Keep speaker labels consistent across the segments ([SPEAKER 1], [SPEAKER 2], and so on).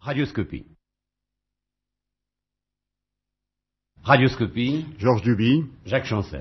[SPEAKER 1] Radioscopie. Radioscopie.
[SPEAKER 2] Georges Duby.
[SPEAKER 1] Jacques Chancel.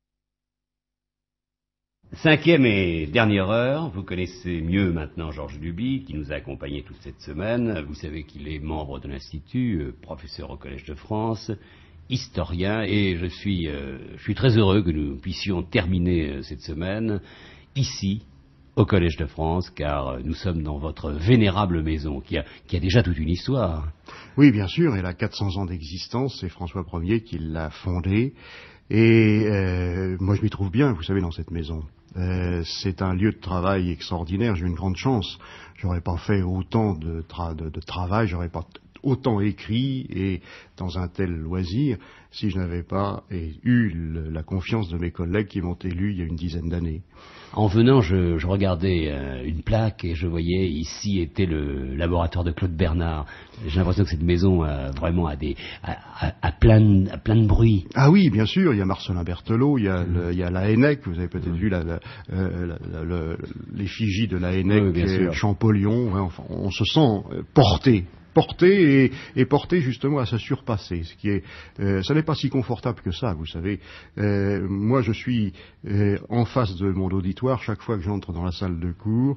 [SPEAKER 1] Cinquième et dernière heure, vous connaissez mieux maintenant Georges Duby, qui nous a accompagnés toute cette semaine. Vous savez qu'il est membre de l'Institut, professeur au Collège de France, historien, et je suis très heureux que nous puissions terminer cette semaine ici, au Collège de France, car nous sommes dans votre vénérable maison, qui a déjà toute une histoire.
[SPEAKER 2] Oui, bien sûr, elle a 400 ans d'existence, c'est François Ier qui l'a fondée, et moi je m'y trouve bien, vous savez, dans cette maison. C'est un lieu de travail extraordinaire, j'ai eu une grande chance. J'aurais pas fait autant de travail, j'aurais pas autant écrit et dans un tel loisir si je n'avais pas eu la confiance de mes collègues qui m'ont élu il y a une dizaine d'années.
[SPEAKER 1] En venant, je regardais une plaque et je voyais ici était le laboratoire de Claude Bernard. J'ai l'impression que cette maison vraiment a plein de bruit.
[SPEAKER 2] Ah oui, bien sûr, il y a Marcelin Berthelot, il y a la Hennec, vous avez peut-être vu l'effigie de la Hennec, oui, Champollion, hein, enfin, on se sent porté et porté justement à se surpasser, ce qui est, ça n'est pas si confortable que ça, vous savez. Moi, je suis en face de mon auditoire chaque fois que j'entre dans la salle de cours,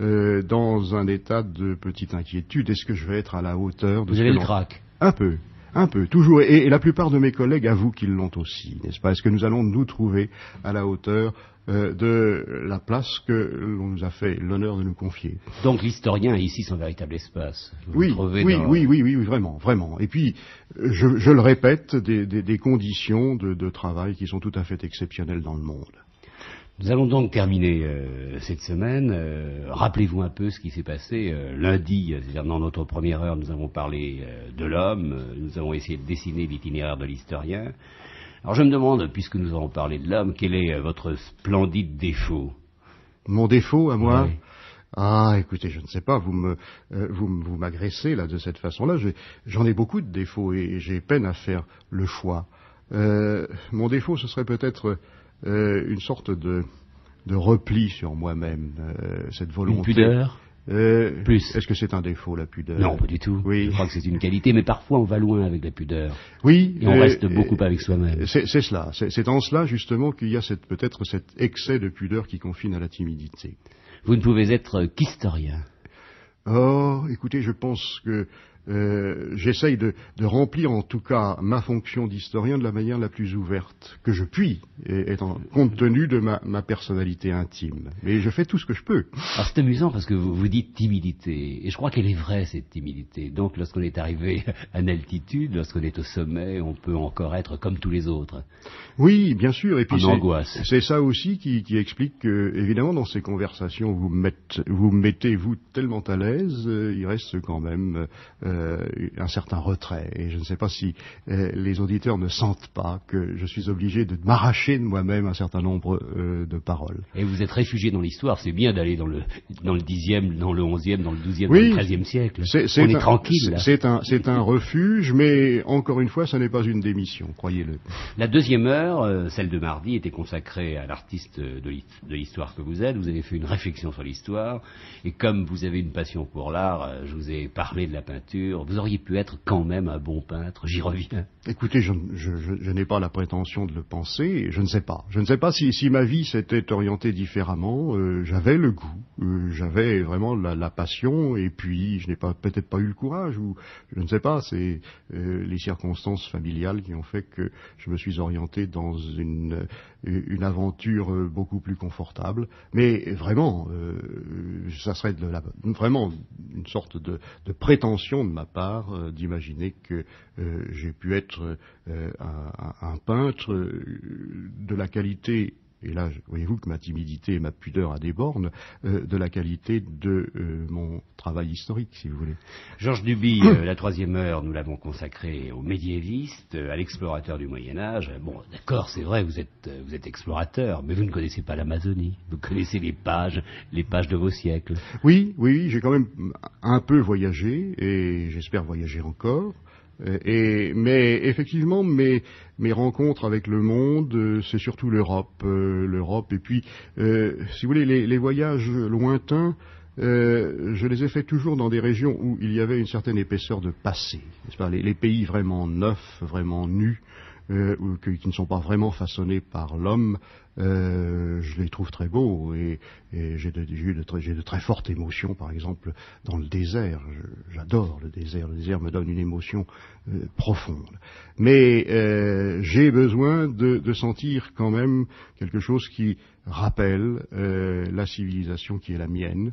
[SPEAKER 2] dans un état de petite inquiétude. Est-ce que je vais être à la hauteur de
[SPEAKER 1] Vous avez le trac?
[SPEAKER 2] Un peu, toujours, et la plupart de mes collègues avouent qu'ils l'ont aussi, n'est-ce pas? Est-ce que nous allons nous trouver à la hauteur de la place que l'on nous a fait l'honneur de nous confier?
[SPEAKER 1] Donc l'historien est ici son véritable espace.
[SPEAKER 2] Oui, vraiment. Et puis, je le répète, des conditions de travail qui sont tout à fait exceptionnelles dans le monde.
[SPEAKER 1] Nous allons donc terminer cette semaine. Rappelez-vous un peu ce qui s'est passé lundi, c'est-à-dire dans notre première heure, nous avons parlé de l'homme, nous avons essayé de dessiner l'itinéraire de l'historien. Alors je me demande, puisque nous avons parlé de l'homme, quel est votre splendide défaut?
[SPEAKER 2] Mon défaut à moi?
[SPEAKER 1] Oui.
[SPEAKER 2] Ah, écoutez, je ne sais pas, vous m'agressez là de cette façon-là. J'en ai beaucoup de défauts et j'ai peine à faire le choix. Mon défaut, ce serait peut-être une sorte de repli sur moi-même, cette volonté.
[SPEAKER 1] Une pudeur? Plus.
[SPEAKER 2] Est-ce que c'est un défaut, la pudeur?
[SPEAKER 1] Non, pas du tout.
[SPEAKER 2] Oui.
[SPEAKER 1] Je crois que c'est une qualité, mais parfois on va loin avec la pudeur.
[SPEAKER 2] Oui.
[SPEAKER 1] Et on reste beaucoup avec soi-même.
[SPEAKER 2] C'est cela. C'est en cela, justement, qu'il y a peut-être cet excès de pudeur qui confine à la timidité.
[SPEAKER 1] Vous ne pouvez être qu'historien.
[SPEAKER 2] Oh, écoutez, je pense que j'essaye de remplir en tout cas ma fonction d'historien de la manière la plus ouverte que je puis, compte tenu de ma personnalité intime. Mais je fais tout ce que je peux.
[SPEAKER 1] Alors c'est amusant parce que vous dites timidité, et je crois qu'elle est vraie cette timidité. Donc lorsqu'on est arrivé à une altitude, lorsqu'on est au sommet, on peut encore être comme tous les autres.
[SPEAKER 2] Oui, bien sûr. Et puis
[SPEAKER 1] c'est
[SPEAKER 2] ça aussi qui explique que, évidemment, dans ces conversations, vous mettez tellement à l'aise, il reste quand même un certain retrait. Et je ne sais pas si les auditeurs ne sentent pas que je suis obligé de m'arracher de moi-même un certain nombre de paroles.
[SPEAKER 1] Et vous êtes réfugié dans l'histoire, c'est bien d'aller dans le 10e, dans le 11e, dans le 12e,
[SPEAKER 2] oui,
[SPEAKER 1] dans le 13e siècle. On est tranquille. Là.
[SPEAKER 2] C'est un refuge, mais encore une fois, ça n'est pas une démission, croyez-le.
[SPEAKER 1] La deuxième heure, celle de mardi, était consacrée à l'artiste de l'histoire que vous êtes. Vous avez fait une réflexion sur l'histoire, et comme vous avez une passion pour l'art, je vous ai parlé de la peinture. Vous auriez pu être quand même un bon peintre, j'y reviens.
[SPEAKER 2] Écoutez, je n'ai pas la prétention de le penser, je ne sais pas. Je ne sais pas si ma vie s'était orientée différemment, j'avais le goût, j'avais vraiment la passion, et puis je n'ai peut-être pas eu le courage, ou je ne sais pas, c'est les circonstances familiales qui ont fait que je me suis orienté dans une aventure beaucoup plus confortable, mais vraiment, ça serait vraiment une sorte de prétention de ma part d'imaginer que j'ai pu être un peintre de la qualité, et là voyez-vous que ma timidité et ma pudeur a des bornes, de la qualité de mon travail historique, si vous voulez.
[SPEAKER 1] Georges Duby, la troisième heure, nous l'avons consacrée aux médiévistes, à l'explorateur du Moyen-Âge. Bon, d'accord, c'est vrai, vous êtes explorateur, mais vous ne connaissez pas l'Amazonie. Vous connaissez les pages de vos siècles.
[SPEAKER 2] Oui, j'ai quand même un peu voyagé, et j'espère voyager encore. Mais effectivement, mes rencontres avec le monde, c'est surtout l'Europe, et puis, si vous voulez, les voyages lointains je les ai faits toujours dans des régions où il y avait une certaine épaisseur de passé, n'est-ce pas, les pays vraiment neufs, vraiment nus, qui ne sont pas vraiment façonnés par l'homme, je les trouve très beaux et j'ai de très fortes émotions, par exemple dans le désert. J'adore le désert me donne une émotion profonde. Mais j'ai besoin de sentir quand même quelque chose qui rappelle la civilisation qui est la mienne.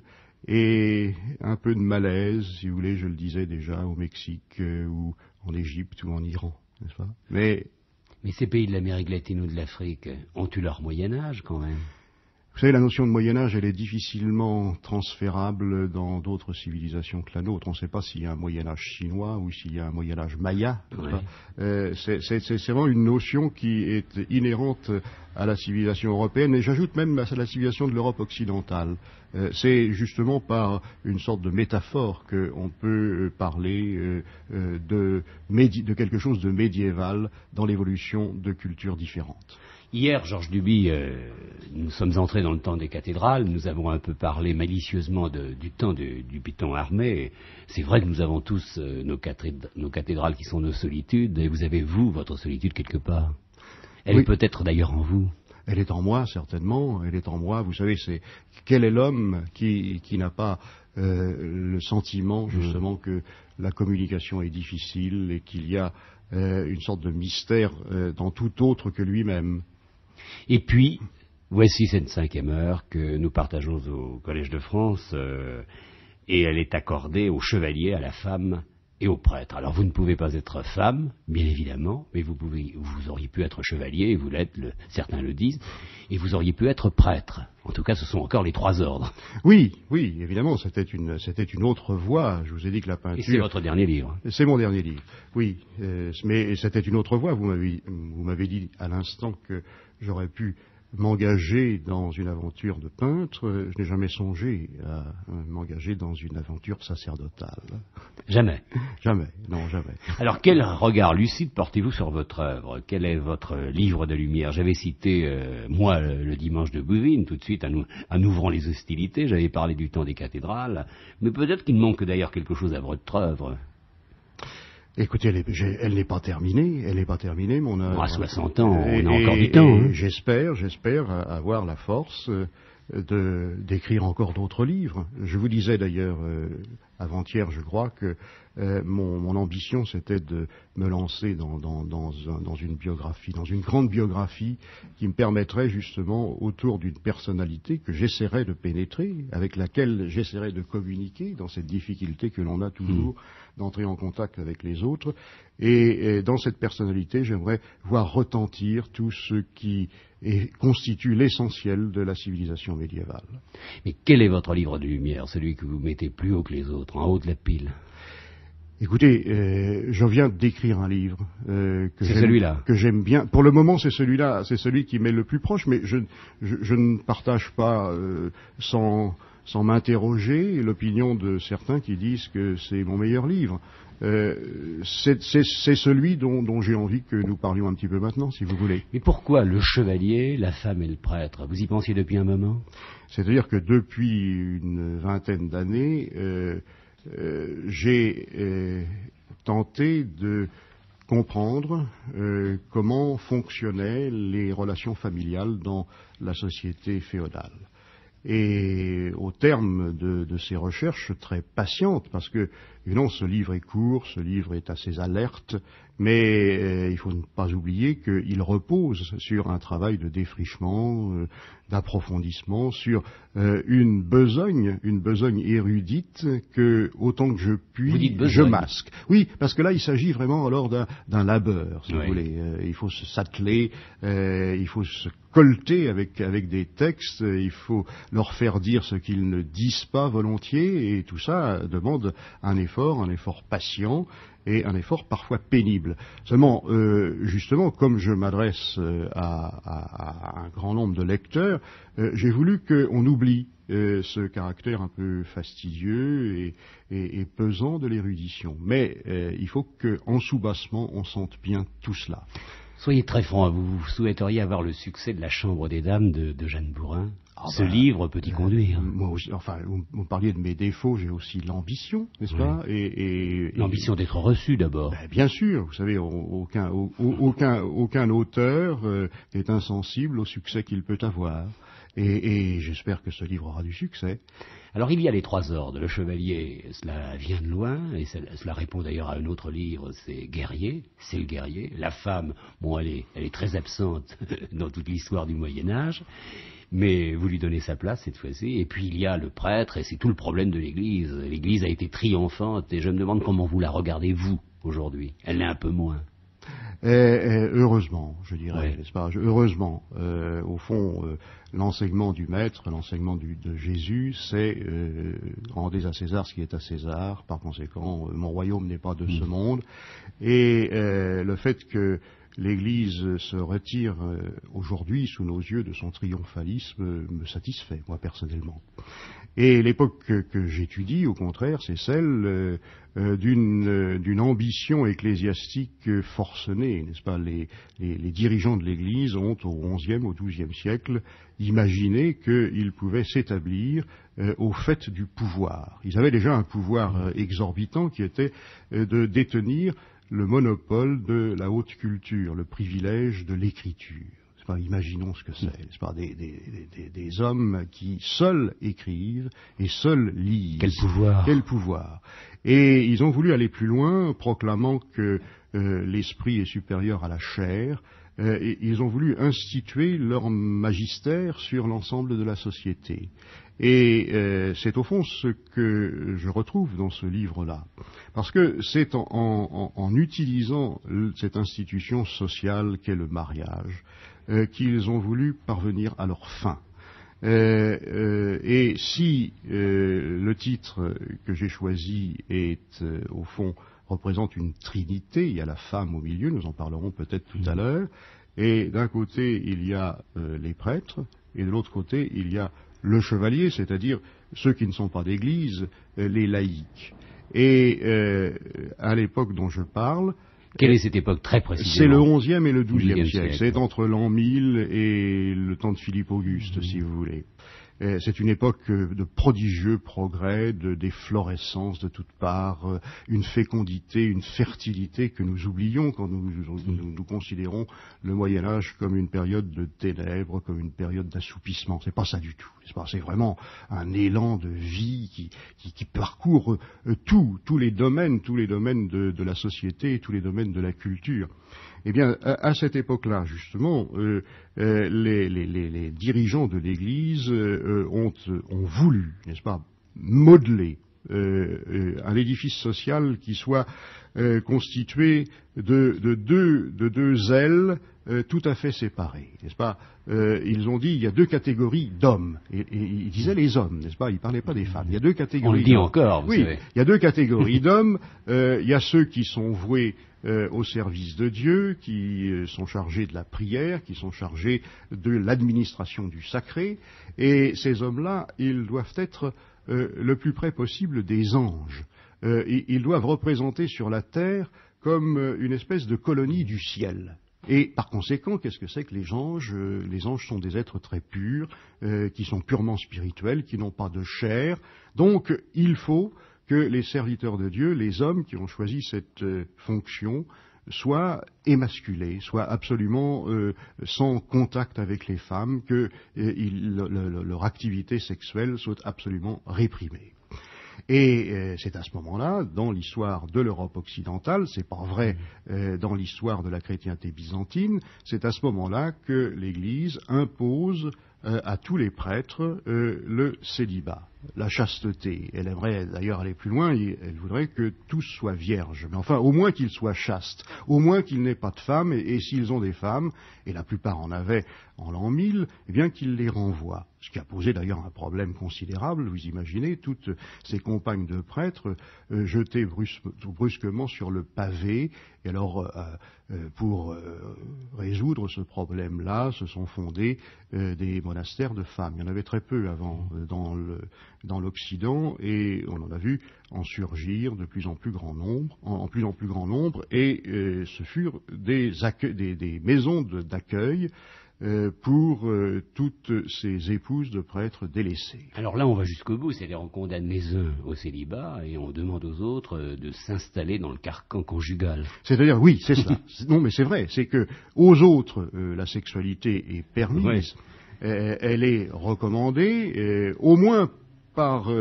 [SPEAKER 2] Et un peu de malaise, si vous voulez, je le disais déjà, au Mexique ou en Égypte ou en Iran, n'est-ce pas? Mais
[SPEAKER 1] ces pays de l'Amérique latine ou de l'Afrique ont eu leur Moyen-Âge quand même.
[SPEAKER 2] Vous savez, la notion de Moyen-Âge, elle est difficilement transférable dans d'autres civilisations que la nôtre. On ne sait pas s'il y a un Moyen-Âge chinois ou s'il y a un Moyen-Âge maya.
[SPEAKER 1] Ouais.
[SPEAKER 2] C'est vraiment une notion qui est inhérente à la civilisation européenne, et j'ajoute même à la civilisation de l'Europe occidentale. C'est justement par une sorte de métaphore qu'on peut parler de quelque chose de médiéval dans l'évolution de cultures différentes.
[SPEAKER 1] Hier, Georges Duby, nous sommes entrés dans le temps des cathédrales, nous avons un peu parlé malicieusement du temps du Python armé. C'est vrai que nous avons tous nos cathédrales qui sont nos solitudes, et vous avez, vous, votre solitude quelque part. Elle est peut-être d'ailleurs en vous.
[SPEAKER 2] Elle est en moi, certainement, elle est en moi. Vous savez, quel est l'homme qui n'a pas le sentiment, justement, que la communication est difficile et qu'il y a une sorte de mystère dans tout autre que lui-même.
[SPEAKER 1] Et puis, voici cette 5e heure que nous partageons au Collège de France, et elle est accordée aux chevaliers, à la femme et aux prêtres. Alors vous ne pouvez pas être femme, bien évidemment, mais vous auriez pu être chevalier, et vous l'êtes, certains le disent, et vous auriez pu être prêtre. En tout cas, ce sont encore les 3 ordres.
[SPEAKER 2] Oui, évidemment, c'était une autre voie. Je vous ai dit que la peinture...
[SPEAKER 1] Et c'est votre dernier livre.
[SPEAKER 2] C'est mon dernier livre, oui. Mais c'était une autre voie. Vous m'avez dit à l'instant que j'aurais pu m'engager dans une aventure de peintre. Je n'ai jamais songé à m'engager dans une aventure sacerdotale.
[SPEAKER 1] Jamais.
[SPEAKER 2] Jamais, non, jamais.
[SPEAKER 1] Alors, quel regard lucide portez-vous sur votre œuvre? Quel est votre livre de lumière? J'avais cité, moi, le dimanche de Bouvines, tout de suite, en ouvrant les hostilités. J'avais parlé du temps des cathédrales. Mais peut-être qu'il manque d'ailleurs quelque chose à votre œuvre.
[SPEAKER 2] Écoutez, elle n'est pas terminée, mon œuvre.
[SPEAKER 1] À 60 ans, on a encore du temps. Hein.
[SPEAKER 2] J'espère avoir la force d'écrire encore d'autres livres. Je vous disais d'ailleurs avant-hier, je crois, que mon ambition, c'était de me lancer dans une biographie, dans une grande biographie qui me permettrait justement, autour d'une personnalité que j'essaierais de pénétrer, avec laquelle j'essaierais de communiquer dans cette difficulté que l'on a toujours d'entrer en contact avec les autres. Et dans cette personnalité, j'aimerais voir retentir tout ce qui constitue l'essentiel de la civilisation médiévale.
[SPEAKER 1] Mais quel est votre livre de lumière, celui que vous mettez plus haut que les autres, en haut de la pile?
[SPEAKER 2] Écoutez, je viens d'écrire un livre que j'aime bien. Pour le moment, c'est celui-là, c'est celui qui m'est le plus proche, mais je ne partage pas sans m'interroger l'opinion de certains qui disent que c'est mon meilleur livre. C'est celui dont j'ai envie que nous parlions un petit peu maintenant, si vous voulez.
[SPEAKER 1] Mais pourquoi le chevalier, la femme et le prêtre? Vous y pensiez depuis un moment?
[SPEAKER 2] C'est-à-dire que depuis une vingtaine d'années, j'ai tenté de comprendre comment fonctionnaient les relations familiales dans la société féodale. Et au terme de ces recherches très patientes, parce que évidemment ce livre est court, ce livre est assez alerte, mais il faut ne pas oublier qu'il repose sur un travail de défrichement, d'approfondissement, sur une besogne érudite que, autant que je puis, je masque. Oui, parce que là il s'agit vraiment alors d'un labeur, si vous voulez. Il faut s'atteler, il faut se colleter avec des textes, il faut leur faire dire ce qu'ils ne disent pas volontiers, et tout ça demande un effort patient et un effort parfois pénible. Seulement, justement, comme je m'adresse à un grand nombre de lecteurs, j'ai voulu qu'on oublie ce caractère un peu fastidieux et pesant de l'érudition. Mais il faut qu'en soubassement, on sente bien tout cela.
[SPEAKER 1] Soyez très franc, vous souhaiteriez avoir le succès de la Chambre des Dames de Jeanne Bourrin? Ce livre peut y conduire.
[SPEAKER 2] Moi aussi, enfin, vous parliez de mes défauts, j'ai aussi l'ambition, n'est-ce pas?
[SPEAKER 1] L'ambition d'être reçu d'abord.
[SPEAKER 2] Bien sûr, vous savez, aucun auteur n'est insensible au succès qu'il peut avoir. Et j'espère que ce livre aura du succès.
[SPEAKER 1] Alors il y a les 3 ordres. Le chevalier, cela vient de loin, et cela répond d'ailleurs à un autre livre, c'est guerrier, c'est le guerrier. La femme, bon, elle est très absente dans toute l'histoire du Moyen-Âge, mais vous lui donnez sa place cette fois-ci. Et puis il y a le prêtre, et c'est tout le problème de l'Église. L'Église a été triomphante, et je me demande comment vous la regardez, vous, aujourd'hui. Elle l'est un peu moins.
[SPEAKER 2] Heureusement, je dirais,
[SPEAKER 1] ouais.
[SPEAKER 2] N'est-ce pas? Heureusement, au fond, l'enseignement du Maître, l'enseignement de Jésus, c'est rendez à César ce qui est à César. Par conséquent, mon royaume n'est pas de ce monde. Et le fait que l'Église se retire aujourd'hui sous nos yeux de son triomphalisme me satisfait, moi personnellement. Et l'époque que j'étudie, au contraire, c'est celle d'une ambition ecclésiastique forcenée, n'est-ce pas? Les dirigeants de l'Église ont, au XIe, au XIIe siècle, imaginé qu'ils pouvaient s'établir au fait du pouvoir. Ils avaient déjà un pouvoir exorbitant qui était de détenir le monopole de la haute culture, le privilège de l'écriture. Imaginons ce que c'est, n'est-ce pas? Des hommes qui seuls écrivent et seuls lisent.
[SPEAKER 1] Quel pouvoir!
[SPEAKER 2] Quel pouvoir! Et ils ont voulu aller plus loin, proclamant que l'esprit est supérieur à la chair. Et ils ont voulu instituer leur magistère sur l'ensemble de la société. Et c'est au fond ce que je retrouve dans ce livre-là. Parce que c'est en utilisant cette institution sociale qu'est le mariage qu'ils ont voulu parvenir à leur fin. Et si le titre que j'ai choisi est, au fond, représente une trinité, il y a la femme au milieu, nous en parlerons peut-être tout à l'heure, et d'un côté il y a les prêtres, et de l'autre côté il y a le chevalier, c'est-à-dire ceux qui ne sont pas d'église, les laïcs. Et à l'époque dont je parle,
[SPEAKER 1] quelle est cette époque très précisément?
[SPEAKER 2] C'est le XIe et le XIIe siècle. C'est
[SPEAKER 1] ouais.
[SPEAKER 2] entre l'an 1000 et le temps de Philippe Auguste, si vous voulez. C'est une époque de prodigieux progrès, d'efflorescence de toutes parts, une fécondité, une fertilité que nous oublions quand nous considérons le Moyen-Âge comme une période de ténèbres, comme une période d'assoupissement. C'est pas ça du tout. C'est vraiment un élan de vie qui parcourt tous les domaines de la société et tous les domaines de la culture. Eh bien, à cette époque-là, justement, les dirigeants de l'Église ont voulu, n'est-ce pas, modeler un édifice social qui soit constitué de deux ailes tout à fait séparées, n'est-ce pas? Ils ont dit il y a 2 catégories d'hommes, et ils disaient les hommes, n'est-ce pas? Ils parlaient pas des femmes. Il y a 2 catégories.
[SPEAKER 1] On le dit encore, vous
[SPEAKER 2] savez.
[SPEAKER 1] Oui,
[SPEAKER 2] il y a 2 catégories d'hommes. Il y a ceux qui sont voués au service de Dieu, qui sont chargés de la prière, qui sont chargés de l'administration du sacré, et ces hommes-là, ils doivent être le plus près possible des anges. Ils doivent représenter sur la terre comme une espèce de colonie du ciel. Et par conséquent, qu'est-ce que c'est que les anges? Les anges sont des êtres très purs, qui sont purement spirituels, qui n'ont pas de chair. Donc, il faut que les serviteurs de Dieu, les hommes qui ont choisi cette fonction, soient émasculés, soient absolument sans contact avec les femmes, que leur activité sexuelle soit absolument réprimée. Et c'est à ce moment-là, dans l'histoire de l'Europe occidentale, c'est pas vrai dans l'histoire de la chrétienté byzantine, c'est à ce moment-là que l'Église impose à tous les prêtres le célibat, la chasteté. Elle aimerait d'ailleurs aller plus loin, elle voudrait que tous soient vierges, mais enfin au moins qu'ils soient chastes, au moins qu'ils n'aient pas de femmes, et s'ils ont des femmes, et la plupart en avaient en l'an 1000, eh bien qu'ils les renvoient. Ce qui a posé d'ailleurs un problème considérable, vous imaginez, toutes ces compagnes de prêtres jetées brusquement sur le pavé, et alors pour résoudre ce problème-là, se sont fondés des monastères de femmes. Il y en avait très peu avant dans l'Occident, et on en a vu en surgir de plus en plus grand nombre, et ce furent des maisons d'accueil pour toutes ces épouses de prêtres délaissés.
[SPEAKER 1] Alors là, on va jusqu'au bout, c'est-à-dire on condamne les uns au célibat et on demande aux autres de s'installer dans le carcan conjugal.
[SPEAKER 2] C'est-à-dire, oui, c'est cela. Non, mais c'est vrai, c'est que aux autres, la sexualité est permise, oui. Elle est recommandée, au moins par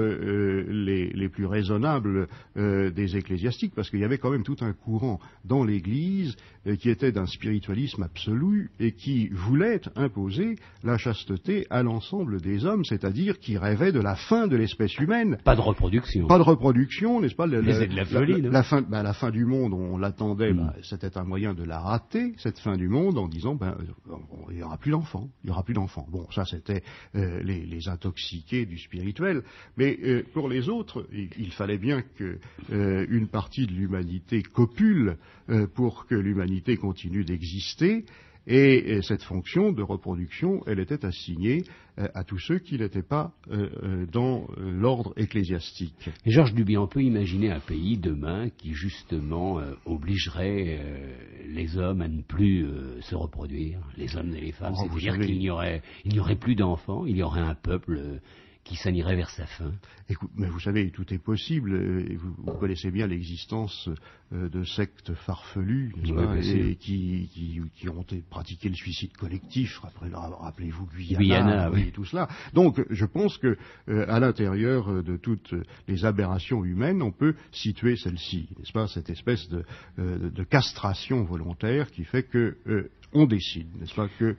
[SPEAKER 2] les plus raisonnables des ecclésiastiques, parce qu'il y avait quand même tout un courant dans l'Église qui était d'un spiritualisme absolu et qui voulait imposer la chasteté à l'ensemble des hommes, c'est-à-dire qui rêvait de la fin de l'espèce humaine.
[SPEAKER 1] Pas de reproduction.
[SPEAKER 2] Pas de reproduction, n'est-ce pas?
[SPEAKER 1] C'est de la folie, non?
[SPEAKER 2] La fin du monde, on l'attendait, c'était un moyen de la rater, cette fin du monde, en disant, il n'y aura plus d'enfants, il n'y aura plus d'enfants. Bon, ça c'était les intoxiqués du spirituel. Mais pour les autres, il fallait bien qu'une partie de l'humanité copule pour que l'humanité continue d'exister. Et cette fonction de reproduction, elle était assignée à tous ceux qui n'étaient pas dans l'ordre ecclésiastique.
[SPEAKER 1] Et Georges Duby, on peut imaginer un pays demain qui justement obligerait les hommes à ne plus se reproduire, les hommes et les femmes, c'est-à-dire qu'il n'y aurait plus d'enfants, il y aurait un peuple qui s'en irait vers sa fin.
[SPEAKER 2] Écoute, mais vous savez, tout est possible. Vous connaissez bien l'existence de sectes farfelues, n'est-ce pas, et qui ont pratiqué le suicide collectif. Rappelez-vous Guyana, oui, et tout cela. Donc, je pense que à l'intérieur de toutes les aberrations humaines, on peut situer celle-ci, n'est-ce pas, cette espèce de castration volontaire qui fait que on décide, n'est-ce pas, que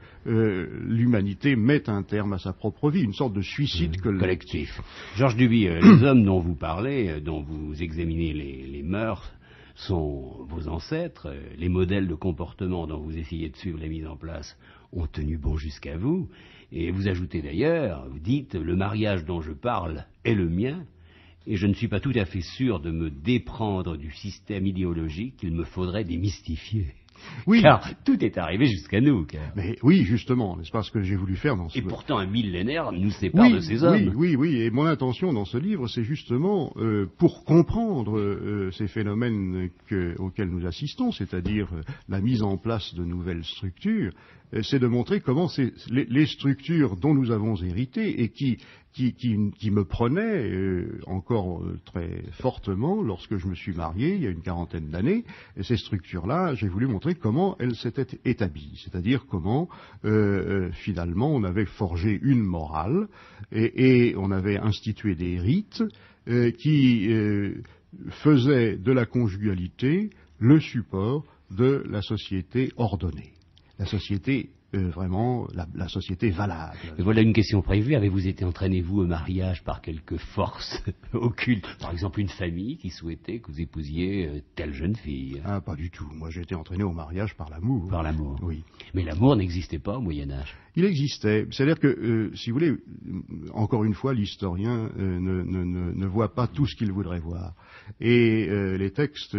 [SPEAKER 2] l'humanité met un terme à sa propre vie, une sorte de suicide collectif.
[SPEAKER 1] Georges Duby, les hommes dont vous parlez, dont vous examinez les mœurs, sont vos ancêtres. Les modèles de comportement dont vous essayez de suivre les mises en place ont tenu bon jusqu'à vous. Et vous ajoutez d'ailleurs, vous dites, le mariage dont je parle est le mien, et je ne suis pas tout à fait sûr de me déprendre du système idéologique qu'il me faudrait démystifier. Oui. Car tout est arrivé jusqu'à nous.
[SPEAKER 2] Mais oui, justement, n'est-ce pas ce que j'ai voulu faire dans ce
[SPEAKER 1] livre. Et pourtant, un millénaire nous sépare de ces hommes.
[SPEAKER 2] Oui, et mon intention dans ce livre, c'est justement, pour comprendre ces phénomènes auxquels nous assistons, c'est-à-dire la mise en place de nouvelles structures, c'est de montrer comment les structures dont nous avons hérité et qui me prenaient encore très fortement lorsque je me suis marié, il y a une quarantaine d'années, et ces structures-là, j'ai voulu montrer comment elles s'étaient établies, c'est-à-dire comment, finalement, on avait forgé une morale et on avait institué des rites qui faisaient de la conjugalité le support de la société ordonnée. La société, vraiment, la société valable.
[SPEAKER 1] Et voilà une question prévue. Avez-vous été entraîné, vous, au mariage par quelque force occulte? Par exemple, une famille qui souhaitait que vous épousiez telle jeune fille?
[SPEAKER 2] Ah, pas du tout. Moi, j'ai été entraîné au mariage par l'amour.
[SPEAKER 1] Par l'amour?
[SPEAKER 2] Oui.
[SPEAKER 1] Mais l'amour n'existait pas au Moyen-Âge?
[SPEAKER 2] Il existait. C'est-à-dire que, si vous voulez, encore une fois, l'historien ne voit pas tout ce qu'il voudrait voir. Et les textes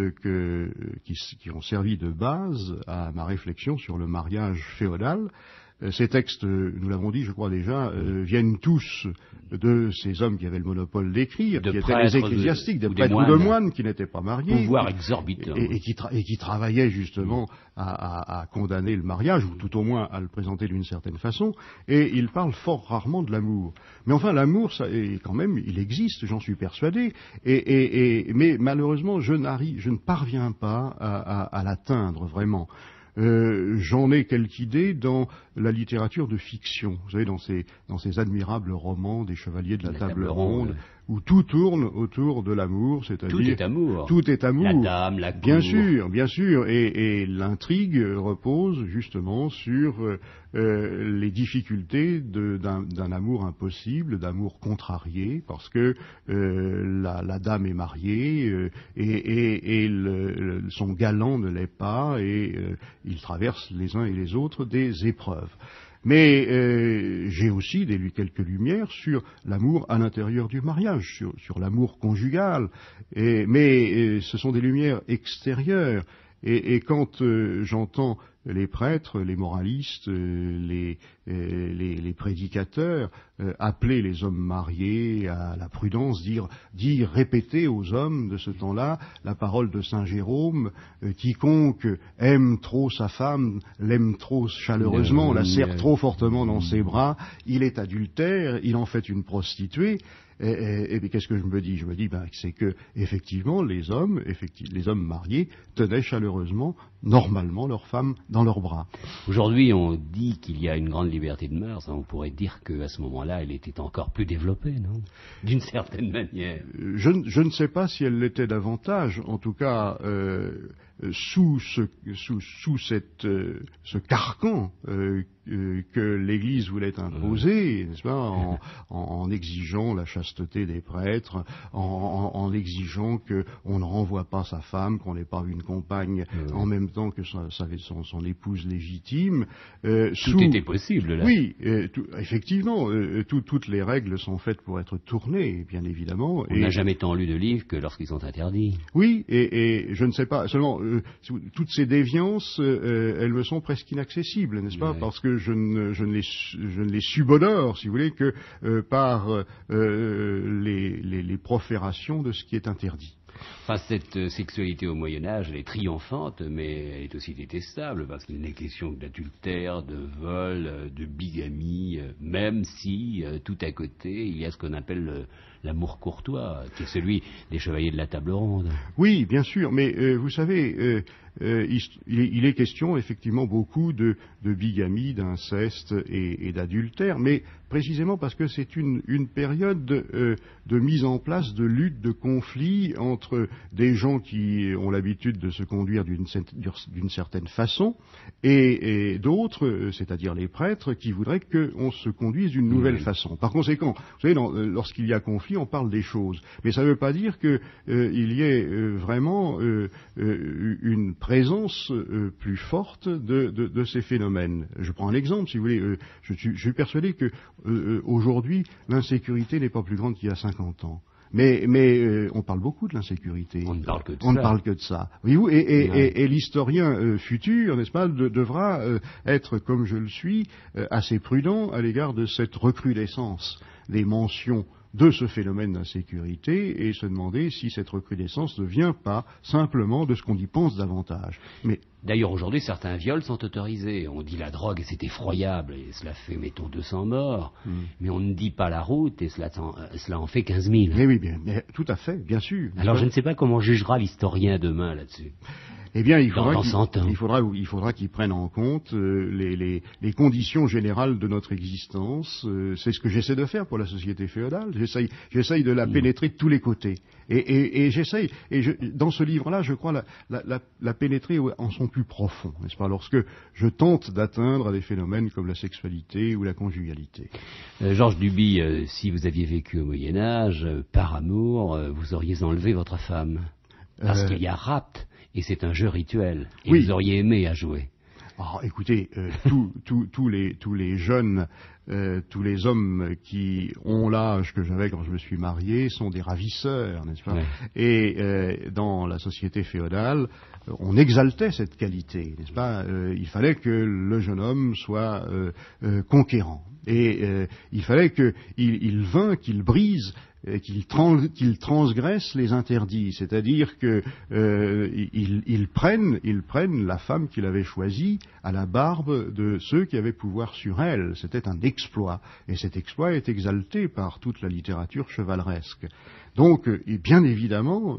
[SPEAKER 2] qui ont servi de base à ma réflexion sur le mariage féodal, ces textes, nous l'avons dit, je crois déjà, viennent tous de ces hommes qui avaient le monopole d'écrire, qui étaient les ecclésiastiques, des prêtres ou de moines qui n'étaient pas mariés.
[SPEAKER 1] Pouvoir exorbitant.
[SPEAKER 2] Et qui travaillaient justement à condamner le mariage, ou tout au moins à le présenter d'une certaine façon, et ils parlent fort rarement de l'amour. Mais enfin, l'amour, ça, quand même, il existe, j'en suis persuadé, mais malheureusement, je ne parviens pas à l'atteindre vraiment. J'en ai quelque idée dans la littérature de fiction, vous savez, dans ces admirables romans des chevaliers de la table ronde, où tout tourne autour de l'amour, c'est-à-dire...
[SPEAKER 1] Tout est amour.
[SPEAKER 2] Tout est amour.
[SPEAKER 1] La dame, la cour.
[SPEAKER 2] Bien sûr, et l'intrigue repose justement sur les difficultés d'un amour impossible, d'amour contrarié, parce que la dame est mariée et son galant ne l'est pas, et ils traversent les uns et les autres des épreuves. Mais j'ai aussi quelques lumières sur l'amour à l'intérieur du mariage, sur l'amour conjugal, mais ce sont des lumières extérieures. Et quand j'entends les prêtres, les moralistes, les prédicateurs appelaient les hommes mariés à la prudence, répéter aux hommes de ce temps-là la parole de saint Jérôme, quiconque aime trop sa femme, l'aime trop chaleureusement, la serre trop fortement dans ses bras, il est adultère, il en fait une prostituée. Et qu'est-ce que je me dis? Je me dis c'est que effectivement les hommes mariés tenaient chaleureusement, normalement, leur femme dans leurs bras.
[SPEAKER 1] Aujourd'hui, on dit qu'il y a une grande liberté de mœurs. On pourrait dire qu'à ce moment-là, elle était encore plus développée, non? D'une certaine manière.
[SPEAKER 2] Je ne sais pas si elle l'était davantage. En tout cas, sous ce carcan que l'Église voulait imposer, n'est-ce pas, en exigeant la chasteté des prêtres, en exigeant qu'on ne renvoie pas sa femme, qu'on n'ait pas une compagne en même temps que son épouse légitime.
[SPEAKER 1] Tout était possible, là.
[SPEAKER 2] Oui, effectivement, toutes les règles sont faites pour être tournées, bien évidemment.
[SPEAKER 1] On n'a jamais tant lu de livres que lorsqu'ils sont interdits.
[SPEAKER 2] Oui, et je ne sais pas, seulement, toutes ces déviances, elles me sont presque inaccessibles, n'est-ce pas? Parce que je ne les subodore, si vous voulez, que par les proférations de ce qui est interdit.
[SPEAKER 1] Enfin, cette sexualité au Moyen-Âge, elle est triomphante, mais elle est aussi détestable, parce qu'il n'est question que d'adultère, de vol, de bigamie, même si, tout à côté, il y a ce qu'on appelle l'amour courtois, qui est celui des chevaliers de la table ronde.
[SPEAKER 2] Oui, bien sûr, mais vous savez, il est question effectivement beaucoup de bigamie, d'inceste et d'adultère, mais précisément parce que c'est une période de mise en place de lutte, de conflit entre des gens qui ont l'habitude de se conduire d'une certaine façon et d'autres, c'est-à-dire les prêtres, qui voudraient qu'on se conduise d'une nouvelle façon. Par conséquent, vous savez, lorsqu'il y a conflit, on parle des choses, mais ça ne veut pas dire qu'il y ait vraiment une présence plus forte de ces phénomènes. Je prends un exemple, si vous voulez. Je suis persuadé que aujourd'hui, l'insécurité n'est pas plus grande qu'il y a 50 ans. Mais on parle beaucoup de l'insécurité.
[SPEAKER 1] On ne parle que de ça.
[SPEAKER 2] On ne parle que de ça. Voyez-vous, et l'historien futur, n'est-ce pas, devra être, comme je le suis, assez prudent à l'égard de cette recrudescence des mentions de ce phénomène d'insécurité et se demander si cette recrudescence ne vient pas simplement de ce qu'on y pense davantage. Mais
[SPEAKER 1] d'ailleurs, aujourd'hui, certains viols sont autorisés. On dit la drogue et c'est effroyable, et cela fait, mettons, 200 morts, mais on ne dit pas la route et cela en fait 15 000.
[SPEAKER 2] Mais oui, mais tout à fait, bien sûr.
[SPEAKER 1] Alors je ne sais pas comment jugera l'historien demain là-dessus.
[SPEAKER 2] Eh bien, il faudra qu'il prenne en compte les conditions générales de notre existence. C'est ce que j'essaie de faire pour la société féodale. J'essaye de la pénétrer de tous les côtés. Et dans ce livre-là, je crois la pénétrer en son plus profond, n'est-ce pas, lorsque je tente d'atteindre à des phénomènes comme la sexualité ou la conjugalité.
[SPEAKER 1] Georges Duby, si vous aviez vécu au Moyen-Âge, par amour, vous auriez enlevé votre femme. Parce qu'il y a rapt. Et c'est un jeu rituel. Et vous auriez aimé à jouer.
[SPEAKER 2] Oh, écoutez, tous les jeunes, tous les hommes qui ont l'âge que j'avais quand je me suis marié sont des ravisseurs, n'est-ce pas? Et dans la société féodale, on exaltait cette qualité, n'est-ce pas? Il fallait que le jeune homme soit conquérant. Et il fallait qu'il vainque, qu'il brise, qu'il transgresse les interdits, c'est-à-dire qu'il prenne la femme qu'il avait choisie à la barbe de ceux qui avaient pouvoir sur elle. C'était un exploit, et cet exploit est exalté par toute la littérature chevaleresque. Donc, et bien évidemment,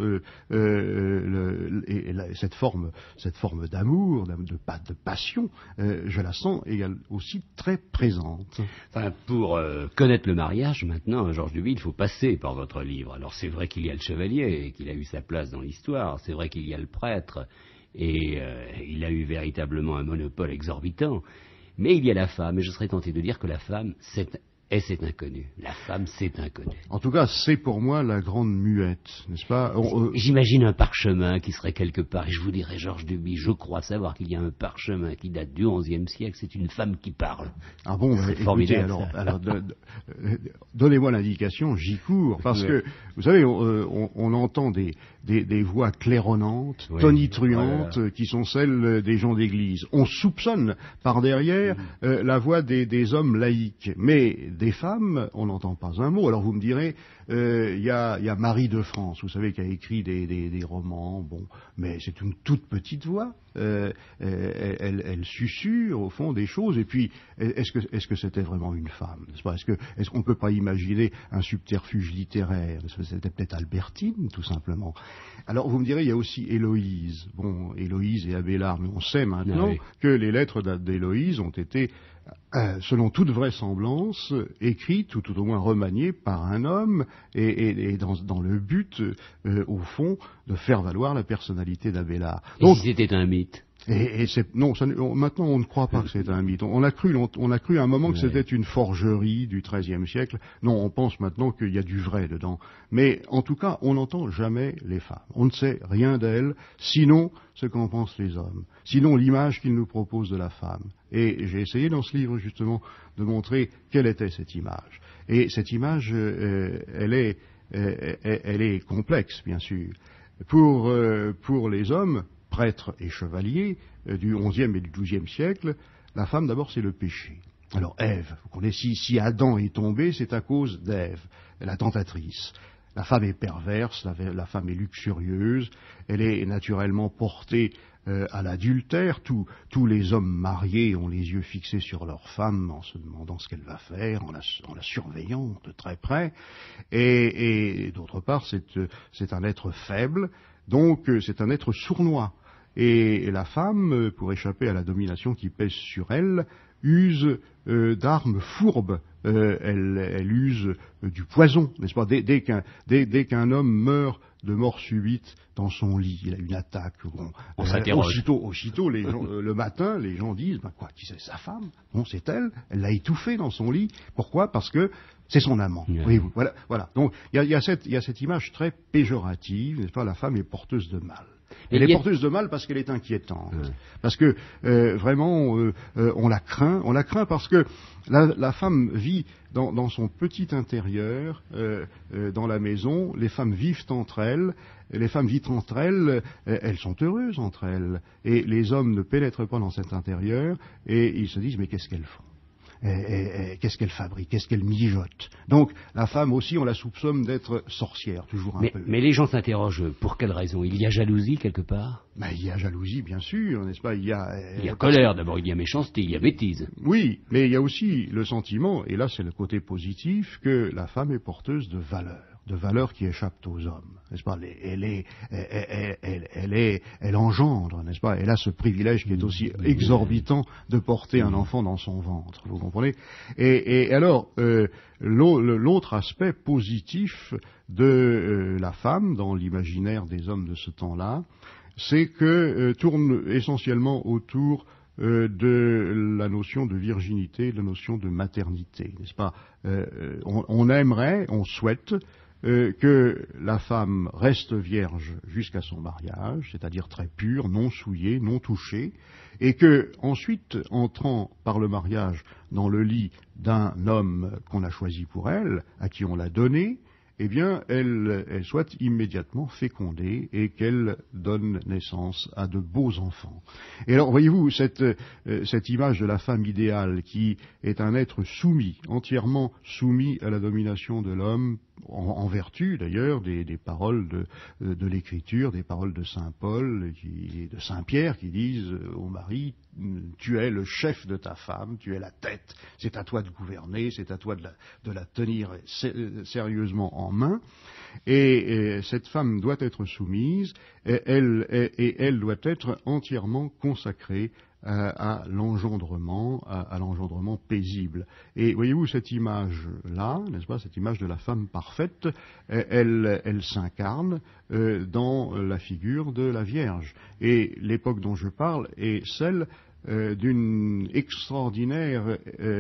[SPEAKER 2] cette forme d'amour, de passion, je la sens aussi très présente.
[SPEAKER 1] Enfin, pour connaître le mariage, maintenant, Georges Duby, il faut passer par votre livre. Alors, c'est vrai qu'il y a le chevalier, et qu'il a eu sa place dans l'histoire. C'est vrai qu'il y a le prêtre, et il a eu véritablement un monopole exorbitant. Mais il y a la femme, et je serais tenté de dire que la femme, c'est inconnu. La femme, c'est inconnu.
[SPEAKER 2] En tout cas, c'est pour moi la grande muette, n'est-ce pas?
[SPEAKER 1] J'imagine un parchemin qui serait quelque part, et je vous dirais, Georges Duby, je crois savoir qu'il y a un parchemin qui date du XIe siècle, c'est une femme qui parle.
[SPEAKER 2] Ah bon, écoutez, alors donnez-moi l'indication, j'y cours, parce que, vous savez, on entend des voix claironnantes,
[SPEAKER 1] oui,
[SPEAKER 2] tonitruantes,
[SPEAKER 1] voilà,
[SPEAKER 2] qui sont celles des gens d'église. On soupçonne par derrière la voix des hommes laïcs, mais des femmes, on n'entend pas un mot. Alors vous me direz, il y a Marie de France, vous savez, qui a écrit des romans, bon, mais c'est une toute petite voix. Elle susurre au fond des choses. Et puis, est-ce que c'était vraiment une femme, n'est-ce pas? Est-ce qu'on ne peut pas imaginer un subterfuge littéraire? C'était peut-être Albertine, tout simplement. Alors, vous me direz, il y a aussi Héloïse. Bon, Héloïse et Abélard, mais on sait maintenant que les lettres d'Héloïse ont été, selon toute vraisemblance, écrites, ou tout au moins remaniées par un homme, et dans le but, au fond, de faire valoir la personnalité d'Abélard.
[SPEAKER 1] Donc, si c'était un mythe?
[SPEAKER 2] Maintenant on ne croit pas que c'est un mythe. On a cru à un moment que c'était une forgerie du XIIIe siècle. Non, on pense maintenant qu'il y a du vrai dedans. Mais en tout cas, on n'entend jamais les femmes. On ne sait rien d'elles, sinon ce qu'en pensent les hommes, sinon l'image qu'ils nous proposent de la femme. Et j'ai essayé dans ce livre justement de montrer quelle était cette image. Et cette image, elle est complexe, bien sûr. Pour les hommes, prêtres et chevaliers du XIe et du XIIe siècle, la femme d'abord c'est le péché. Alors Ève, vous connaissez, si Adam est tombé, c'est à cause d'Ève, la tentatrice. La femme est perverse, la femme est luxurieuse, elle est naturellement portée à l'adultère. Tous les hommes mariés ont les yeux fixés sur leur femme en se demandant ce qu'elle va faire, en la surveillant de très près. Et d'autre part, c'est un être faible, donc c'est un être sournois. Et la femme, pour échapper à la domination qui pèse sur elle, use d'armes fourbes. Elle use du poison, n'est-ce pas? Dès qu'un homme meurt de mort subite dans son lit, il a une attaque. Bon,
[SPEAKER 1] on s'interroge.
[SPEAKER 2] Aussitôt, les gens, le matin, les gens disent, quoi, qui c'est sa femme? Non, c'est elle. Elle l'a étouffé dans son lit. Pourquoi? Parce que c'est son amant. Oui, voilà. Donc, il y a cette image très péjorative, n'est-ce pas? La femme est porteuse de mal. Elle est porteuse de mal parce qu'elle est inquiétante. Parce que vraiment, on la craint parce que la femme vit dans son petit intérieur, dans la maison. Les femmes vivent entre elles. Elles sont heureuses entre elles. Et les hommes ne pénètrent pas dans cet intérieur et ils se disent, mais qu'est-ce qu'elles font? Qu'est-ce qu'elle fabrique, qu'est-ce qu'elle mijote. Donc la femme aussi, on la soupçonne d'être sorcière, toujours un peu.
[SPEAKER 1] Mais les gens s'interrogent, pour quelle raison? Il y a jalousie quelque part?
[SPEAKER 2] Il y a jalousie, bien sûr, n'est-ce pas? Il y a
[SPEAKER 1] colère, d'abord, il y a méchanceté, il y a bêtise.
[SPEAKER 2] Oui, mais il y a aussi le sentiment, et là c'est le côté positif, que la femme est porteuse de valeurs qui échappent aux hommes, n'est-ce pas? Elle engendre, n'est-ce pas? Elle a ce privilège qui est aussi exorbitant de porter un enfant dans son ventre, vous comprenez? Et alors, l'autre aspect positif de la femme dans l'imaginaire des hommes de ce temps-là, c'est que tourne essentiellement autour de la notion de virginité, de la notion de maternité, n'est-ce pas? On souhaite que la femme reste vierge jusqu'à son mariage, c'est-à-dire très pure, non souillée, non touchée, et que ensuite, entrant par le mariage dans le lit d'un homme qu'on a choisi pour elle, à qui on l'a donné, eh bien, elle soit immédiatement fécondée et qu'elle donne naissance à de beaux enfants. Et alors, voyez-vous, cette image de la femme idéale qui est un être soumis, entièrement soumis à la domination de l'homme, en vertu d'ailleurs des paroles de l'Écriture, des paroles de Saint Paul et de Saint Pierre qui disent au mari, tu es le chef de ta femme, tu es la tête, c'est à toi de gouverner, c'est à toi de la tenir sérieusement en main. Et cette femme doit être soumise, et elle doit être entièrement consacrée à l'engendrement paisible. Et voyez-vous, cette image-là, n'est-ce pas, cette image de la femme parfaite, elle s'incarne dans la figure de la Vierge. Et l'époque dont je parle est celle d'un extraordinaire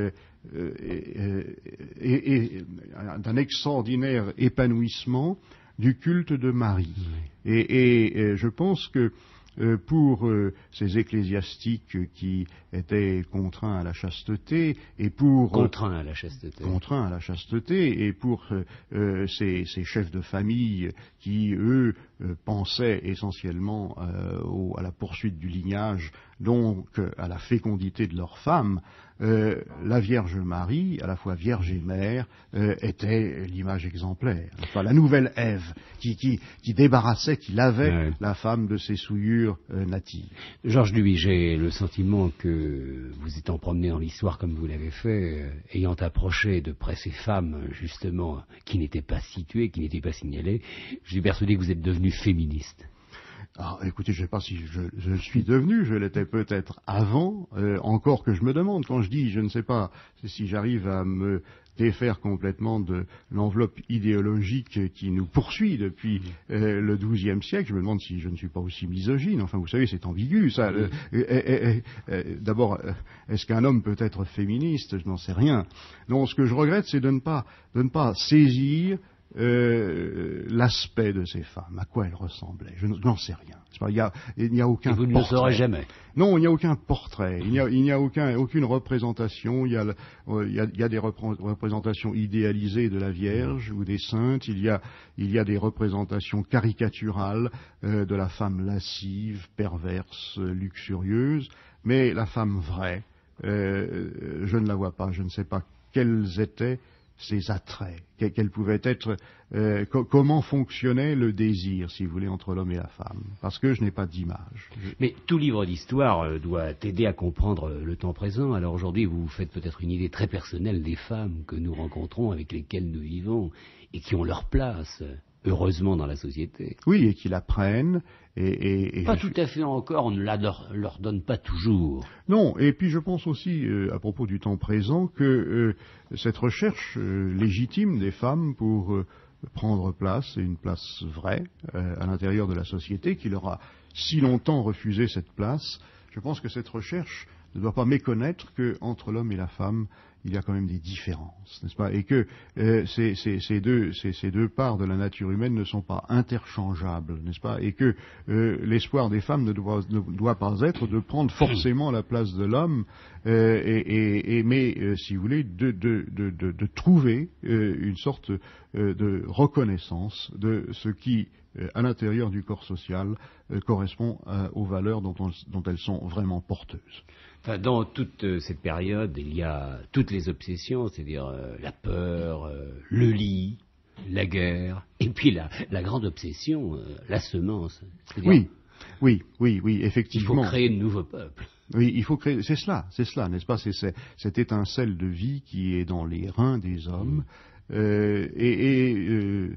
[SPEAKER 2] épanouissement du culte de Marie. Et je pense que pour ces ecclésiastiques qui étaient contraints à la chasteté et pour
[SPEAKER 1] contraints à la chasteté
[SPEAKER 2] et pour ces chefs de famille qui eux pensaient essentiellement à la poursuite du lignage, donc à la fécondité de leurs femmes, la Vierge Marie, à la fois Vierge et Mère, était l'image exemplaire. Enfin, la nouvelle Ève, qui débarrassait, qui lavait la femme de ses souillures natives.
[SPEAKER 1] Georges Duby, j'ai le sentiment que vous étant promené dans l'histoire comme vous l'avez fait, ayant approché de près ces femmes, justement, qui n'étaient pas situées, qui n'étaient pas signalées, je suis persuadé que vous êtes devenu féministe.
[SPEAKER 2] Ah, écoutez, je ne sais pas si je suis devenu, je l'étais peut-être avant, encore que je me demande, quand je dis, je ne sais pas si j'arrive à me défaire complètement de l'enveloppe idéologique qui nous poursuit depuis le XIIe siècle, je me demande si je ne suis pas aussi misogyne. Enfin, vous savez, c'est ambigu, ça. D'abord, est-ce qu'un homme peut être féministe? Je n'en sais rien. Non, ce que je regrette, c'est de ne pas saisir l'aspect de ces femmes, à quoi elles ressemblaient. Je n'en sais rien. Il n'y a aucun portrait.
[SPEAKER 1] Et vous ne le saurez jamais.
[SPEAKER 2] Non, il n'y a aucun portrait. Il n'y a aucune représentation. Il y a des représentations idéalisées de la Vierge ou des saintes. Il y a des représentations caricaturales de la femme lascive, perverse, luxurieuse. Mais la femme vraie, je ne la vois pas. Je ne sais pas quels étaient ses attraits, quels pouvaient être, comment fonctionnait le désir, si vous voulez, entre l'homme et la femme, parce que je n'ai pas d'image.
[SPEAKER 1] Mais tout livre d'histoire doit t'aider à comprendre le temps présent. Alors aujourd'hui, vous vous faites peut-être une idée très personnelle des femmes que nous rencontrons, avec lesquelles nous vivons, et qui ont leur place, heureusement, dans la société.
[SPEAKER 2] Oui, et qui la prennent.
[SPEAKER 1] Pas tout à fait encore, on ne leur donne pas toujours.
[SPEAKER 2] Non, et puis je pense aussi, à propos du temps présent, que cette recherche légitime des femmes pour prendre place, et une place vraie, à l'intérieur de la société, qui leur a si longtemps refusé cette place, je pense que cette recherche ne doit pas méconnaître qu'entre l'homme et la femme, il y a quand même des différences, n'est-ce pas? Et que ces deux parts de la nature humaine ne sont pas interchangeables, n'est-ce pas? Et que l'espoir des femmes ne doit pas être de prendre forcément la place de l'homme, mais si vous voulez, de trouver une sorte de reconnaissance de ce qui, à l'intérieur du corps social, correspond aux valeurs dont elles sont vraiment porteuses.
[SPEAKER 1] Enfin, dans toute cette période, il y a toutes les obsessions, c'est-à-dire la peur, le lit, la guerre, et puis la grande obsession, la semence.
[SPEAKER 2] Oui, effectivement.
[SPEAKER 1] Il faut créer de nouveaux peuples.
[SPEAKER 2] Oui, il faut créer. C'est cela, n'est-ce pas? C'est cette étincelle de vie qui est dans les reins des hommes. Il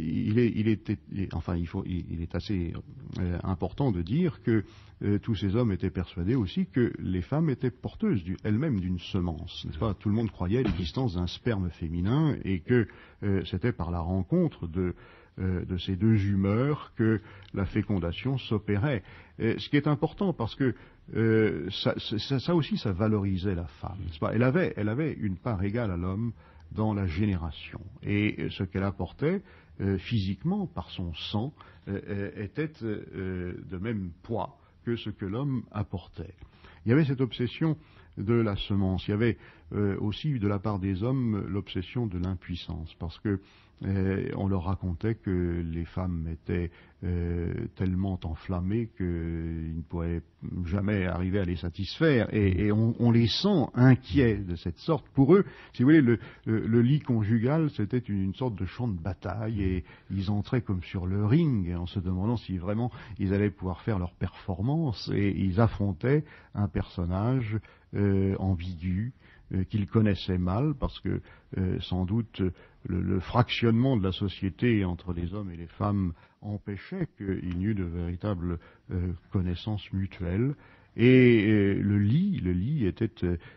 [SPEAKER 2] est assez important de dire que tous ces hommes étaient persuadés aussi que les femmes étaient porteuses elles-mêmes d'une semence, n'est-ce pas? Tout le monde croyait à l'existence d'un sperme féminin et que c'était par la rencontre de ces deux humeurs que la fécondation s'opérait. Ce qui est important parce que ça aussi, ça valorisait la femme, n'est-ce pas? Elle avait une part égale à l'homme dans la génération. Et ce qu'elle apportait physiquement, par son sang, était de même poids que ce que l'homme apportait. Il y avait cette obsession de la semence. Il y avait aussi, de la part des hommes, l'obsession de l'impuissance, parce que on leur racontait que les femmes étaient tellement enflammées qu'ils ne pourraient jamais arriver à les satisfaire, et on les sent inquiets de cette sorte. Pour eux, si vous voulez, le lit conjugal, c'était une sorte de champ de bataille, et ils entraient comme sur le ring, en se demandant si vraiment ils allaient pouvoir faire leur performance, et ils affrontaient un personnage ambigu, qu'ils connaissaient mal, parce que sans doute le fractionnement de la société entre les hommes et les femmes empêchait qu'il n'y eût de véritable connaissance mutuelle. Et le lit était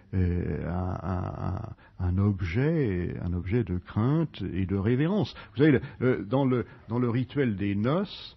[SPEAKER 2] un objet de crainte et de révérence. Vous savez, dans le rituel des noces,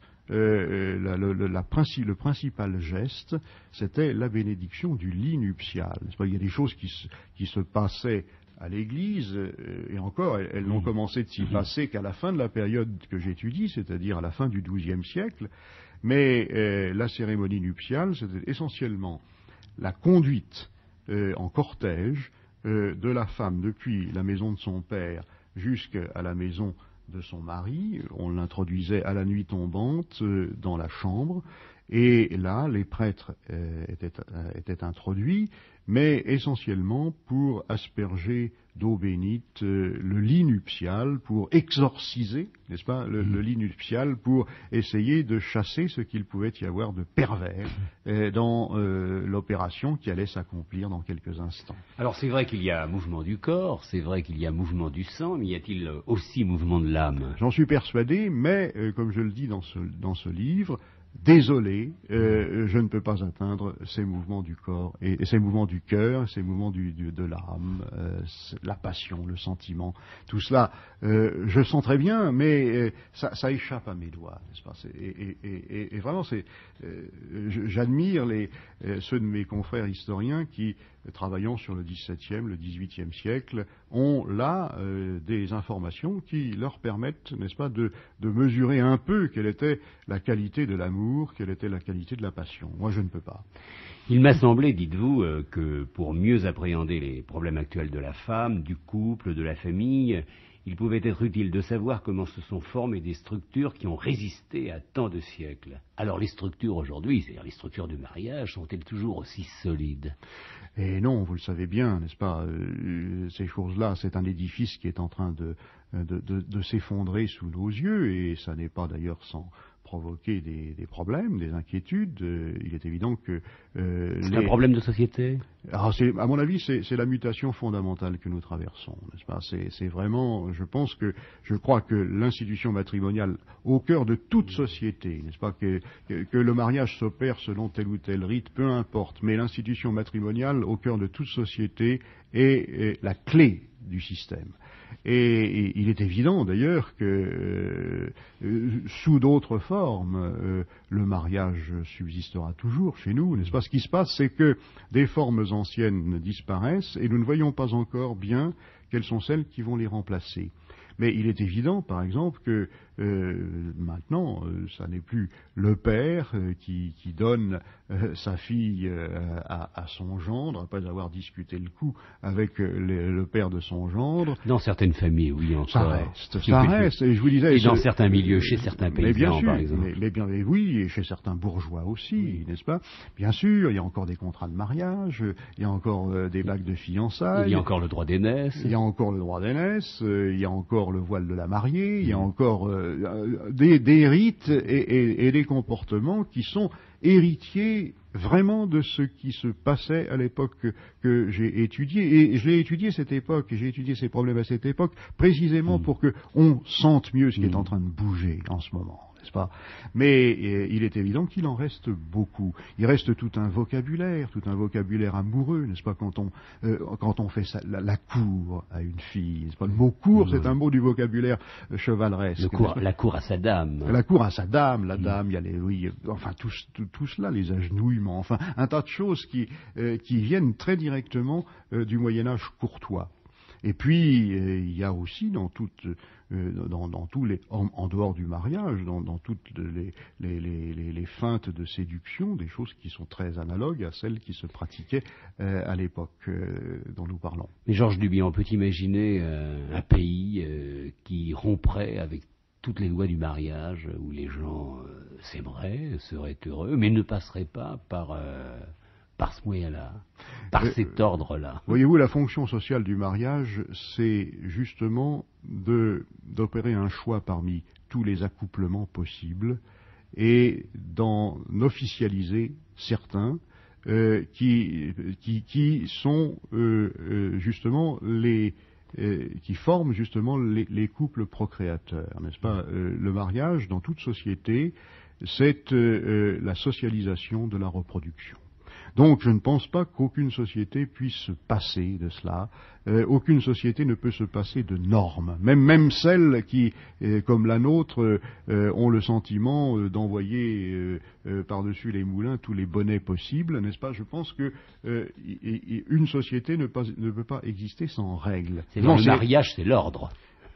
[SPEAKER 2] le principal geste, c'était la bénédiction du lit nuptial. Il y a des choses qui se passaient à l'Église, et encore, elles n'ont commencé de s'y passer qu'à la fin de la période que j'étudie, c'est-à-dire à la fin du XIIe siècle. Mais la cérémonie nuptiale, c'était essentiellement la conduite en cortège de la femme depuis la maison de son père jusqu'à la maison de son mari. On l'introduisait à la nuit tombante dans la chambre. Et là, les prêtres étaient introduits, mais essentiellement pour asperger d'eau bénite le lit nuptial, pour exorciser, n'est-ce pas, le lit nuptial, pour essayer de chasser ce qu'il pouvait y avoir de pervers dans l'opération qui allait s'accomplir dans quelques instants.
[SPEAKER 1] Alors c'est vrai qu'il y a mouvement du corps, c'est vrai qu'il y a mouvement du sang, mais y a-t-il aussi mouvement de l'âme?
[SPEAKER 2] J'en suis persuadé, mais comme je le dis dans ce livre, désolé, je ne peux pas atteindre ces mouvements du corps, et ces mouvements du cœur, ces mouvements de l'âme, la passion, le sentiment, tout cela, je sens très bien, mais ça échappe à mes doigts, n'est-ce pas? Et vraiment, j'admire ceux de mes confrères historiens qui, travaillant sur le XVIIe, le XVIIIe siècle, ont là des informations qui leur permettent, n'est-ce pas, de mesurer un peu quelle était la qualité de l'amour, quelle était la qualité de la passion. Moi, je ne peux pas.
[SPEAKER 1] Il m'a semblé, dites-vous, que pour mieux appréhender les problèmes actuels de la femme, du couple, de la famille, il pouvait être utile de savoir comment se sont formées des structures qui ont résisté à tant de siècles. Alors les structures aujourd'hui, c'est-à-dire les structures du mariage, sont-elles toujours aussi solides?
[SPEAKER 2] Et non, vous le savez bien, n'est-ce pas, ces choses-là, c'est un édifice qui est en train de s'effondrer sous nos yeux, et ça n'est pas d'ailleurs sans provoquer des problèmes, des inquiétudes. Il est évident que
[SPEAKER 1] c'est un problème de société.
[SPEAKER 2] Alors, à mon avis, c'est la mutation fondamentale que nous traversons, n'est-ce pas? C'est vraiment, je crois que l'institution matrimoniale, au cœur de toute société, n'est-ce pas, que le mariage s'opère selon tel ou tel rite, peu importe, mais l'institution matrimoniale, au cœur de toute société, est la clé du système. Et il est évident d'ailleurs que sous d'autres formes, le mariage subsistera toujours chez nous, n'est-ce pas? Ce qui se passe, c'est que des formes anciennes disparaissent et nous ne voyons pas encore bien quelles sont celles qui vont les remplacer. Mais il est évident, par exemple, que maintenant, ça n'est plus le père qui donne sa fille à son gendre, après avoir discuté le coup avec le père de son gendre.
[SPEAKER 1] Dans certaines familles, oui, encore.
[SPEAKER 2] Ça reste. Et je vous disais,
[SPEAKER 1] et dans certains milieux, chez certains paysans, par exemple.
[SPEAKER 2] Mais oui, et chez certains bourgeois aussi, n'est-ce pas? Bien sûr, il y a encore des contrats de mariage, il y a encore des bagues de fiançailles.
[SPEAKER 1] Il y a encore le droit d'aînesse.
[SPEAKER 2] Il y a encore le droit d'aînesse, il y a encore le voile de la mariée, il y a encore des rites et des comportements qui sont héritiers vraiment de ce qui se passait à l'époque que j'ai étudié. Et je l'ai étudié cette époque, et j'ai étudié ces problèmes à cette époque, précisément pour qu'on sente mieux ce qui est en train de bouger en ce moment. N'est-ce pas? Mais il est évident qu'il en reste beaucoup. Il reste tout un vocabulaire amoureux, n'est-ce pas, quand on fait la cour à une fille, n'est-ce pas? Le mot cour, c'est un mot du vocabulaire chevaleresque.
[SPEAKER 1] La cour à sa dame.
[SPEAKER 2] La cour à sa dame, la dame, il y a enfin tout cela, les agenouillements, enfin un tas de choses qui viennent très directement du Moyen-Âge courtois. Et puis il y a aussi dans tous les, en dehors du mariage, dans toutes les feintes de séduction, des choses qui sont très analogues à celles qui se pratiquaient à l'époque dont nous parlons.
[SPEAKER 1] Mais Georges Duby, on peut imaginer un pays qui romprait avec toutes les lois du mariage, où les gens s'aimeraient, seraient heureux, mais ne passeraient pas par ce moyen-là, par cet ordre-là.
[SPEAKER 2] Voyez-vous, la fonction sociale du mariage, c'est justement d'opérer un choix parmi tous les accouplements possibles et d'en officialiser certains qui sont justement qui forment justement les couples procréateurs, n'est-ce pas? Le mariage, dans toute société, c'est la socialisation de la reproduction. Donc je ne pense pas qu'aucune société puisse se passer de cela. Aucune société ne peut se passer de normes. Même celles qui, comme la nôtre, ont le sentiment d'envoyer par-dessus les moulins tous les bonnets possibles, n'est-ce pas? Je pense que une société ne peut pas exister sans règles.
[SPEAKER 1] Le mariage, c'est l'ordre.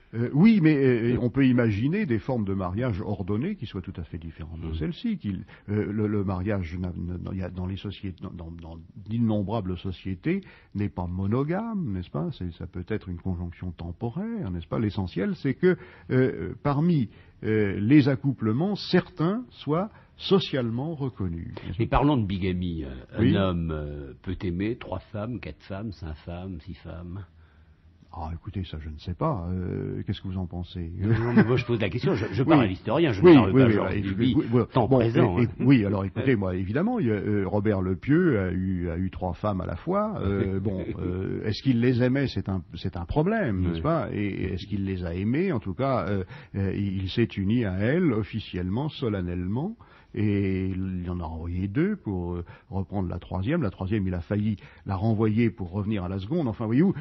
[SPEAKER 2] Oui, mais on peut imaginer des formes de mariage ordonnées qui soient tout à fait différentes de celles-ci. Le mariage dans les sociétés, dans d'innombrables sociétés, n'est pas monogame, n'est-ce pas? Ça peut être une conjonction temporaire, n'est-ce pas? L'essentiel, c'est que parmi les accouplements, certains soient socialement reconnus.
[SPEAKER 1] Mais parlons de bigamie.
[SPEAKER 2] Oui.
[SPEAKER 1] Un homme peut aimer 3 femmes, 4 femmes, 5 femmes, 6 femmes.
[SPEAKER 2] Ah, écoutez, ça, je ne sais pas. Qu'est-ce que vous en pensez?
[SPEAKER 1] Non, mais moi, je pose la question. Je parle
[SPEAKER 2] Oui.
[SPEAKER 1] à l'historien, je
[SPEAKER 2] Oui,
[SPEAKER 1] ne parle
[SPEAKER 2] oui,
[SPEAKER 1] pas
[SPEAKER 2] oui,
[SPEAKER 1] Georges
[SPEAKER 2] oui,
[SPEAKER 1] Duby,
[SPEAKER 2] oui,
[SPEAKER 1] temps
[SPEAKER 2] bon,
[SPEAKER 1] présent.
[SPEAKER 2] oui, alors écoutez, moi, évidemment, Robert Le Pieux a eu 3 femmes à la fois. Est-ce qu'il les aimait? C'est un problème, n'est-ce pas? Et est-ce qu'il les a aimées? En tout cas, il s'est uni à elles officiellement, solennellement. Et il en a renvoyé 2 pour reprendre la 3e. La 3e, il a failli la renvoyer pour revenir à la seconde. Enfin, voyez-vous...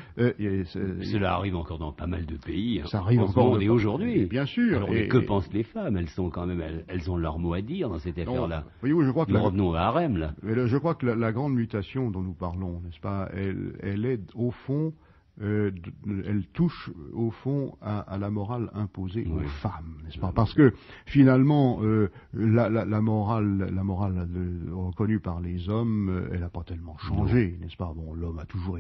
[SPEAKER 1] Cela arrive encore dans pas mal de pays.
[SPEAKER 2] Ça arrive
[SPEAKER 1] en
[SPEAKER 2] encore
[SPEAKER 1] ce monde et aujourd'hui.
[SPEAKER 2] Bien sûr.
[SPEAKER 1] Alors, que pensent les femmes? Elles sont quand même, elles ont leur mot à dire dans cette affaire-là.
[SPEAKER 2] Voyez-vous, je crois que
[SPEAKER 1] nous revenons à Harem, là.
[SPEAKER 2] Je crois que la grande mutation dont nous parlons, n'est-ce pas, elle est au fond... elle touche au fond à la morale imposée aux femmes, n'est-ce pas? Parce que finalement, la morale reconnue par les hommes, elle n'a pas tellement changé, n'est-ce pas? Bon, l'homme a toujours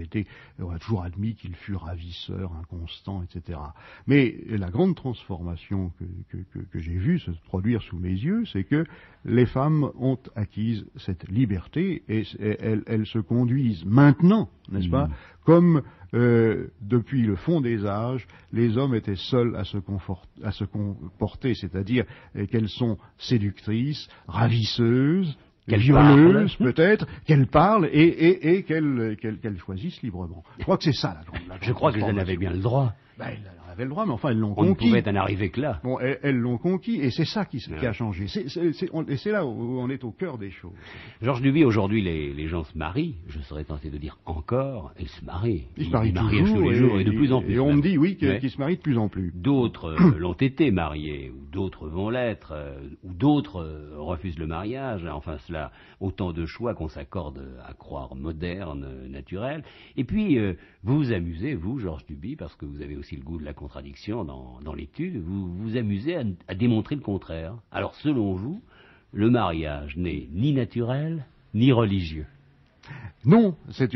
[SPEAKER 2] admis qu'il fut ravisseur, inconstant, etc. Mais la grande transformation que j'ai vue se produire sous mes yeux, c'est que les femmes ont acquise cette liberté et elles se conduisent maintenant, n'est-ce pas, comme depuis le fond des âges, les hommes étaient seuls à se comporter, c'est-à-dire qu'elles sont séductrices, ravisseuses, violeuses peut-être, qu'elles parlent et qu'elles choisissent librement. Je crois que c'est ça la grande
[SPEAKER 1] Je crois qu'elles en avaient bien le droit.
[SPEAKER 2] Elles en avaient le droit, mais enfin elles l'ont conquis.
[SPEAKER 1] On ne pouvait en arriver que là.
[SPEAKER 2] Bon, elles l'ont conquis, et c'est ça qui a changé. Et c'est là où on est au cœur des choses.
[SPEAKER 1] Georges Duby, aujourd'hui, les gens se marient, je serais tenté de dire encore, elles se marient.
[SPEAKER 2] Ils se marient
[SPEAKER 1] toujours,
[SPEAKER 2] tous
[SPEAKER 1] les jours, et de plus en plus.
[SPEAKER 2] Et on me dit, oui, qu'ils se marient de plus en plus.
[SPEAKER 1] D'autres l'ont été mariés, ou d'autres vont l'être, ou d'autres refusent le mariage. Enfin, cela, autant de choix qu'on s'accorde à croire modernes, naturels. Et puis, vous vous amusez, vous, Georges Duby, parce que vous avez aussi le goût de la contradiction dans l'étude, vous vous amusez à démontrer le contraire. Alors, selon vous, le mariage n'est ni naturel, ni religieux.
[SPEAKER 2] Non,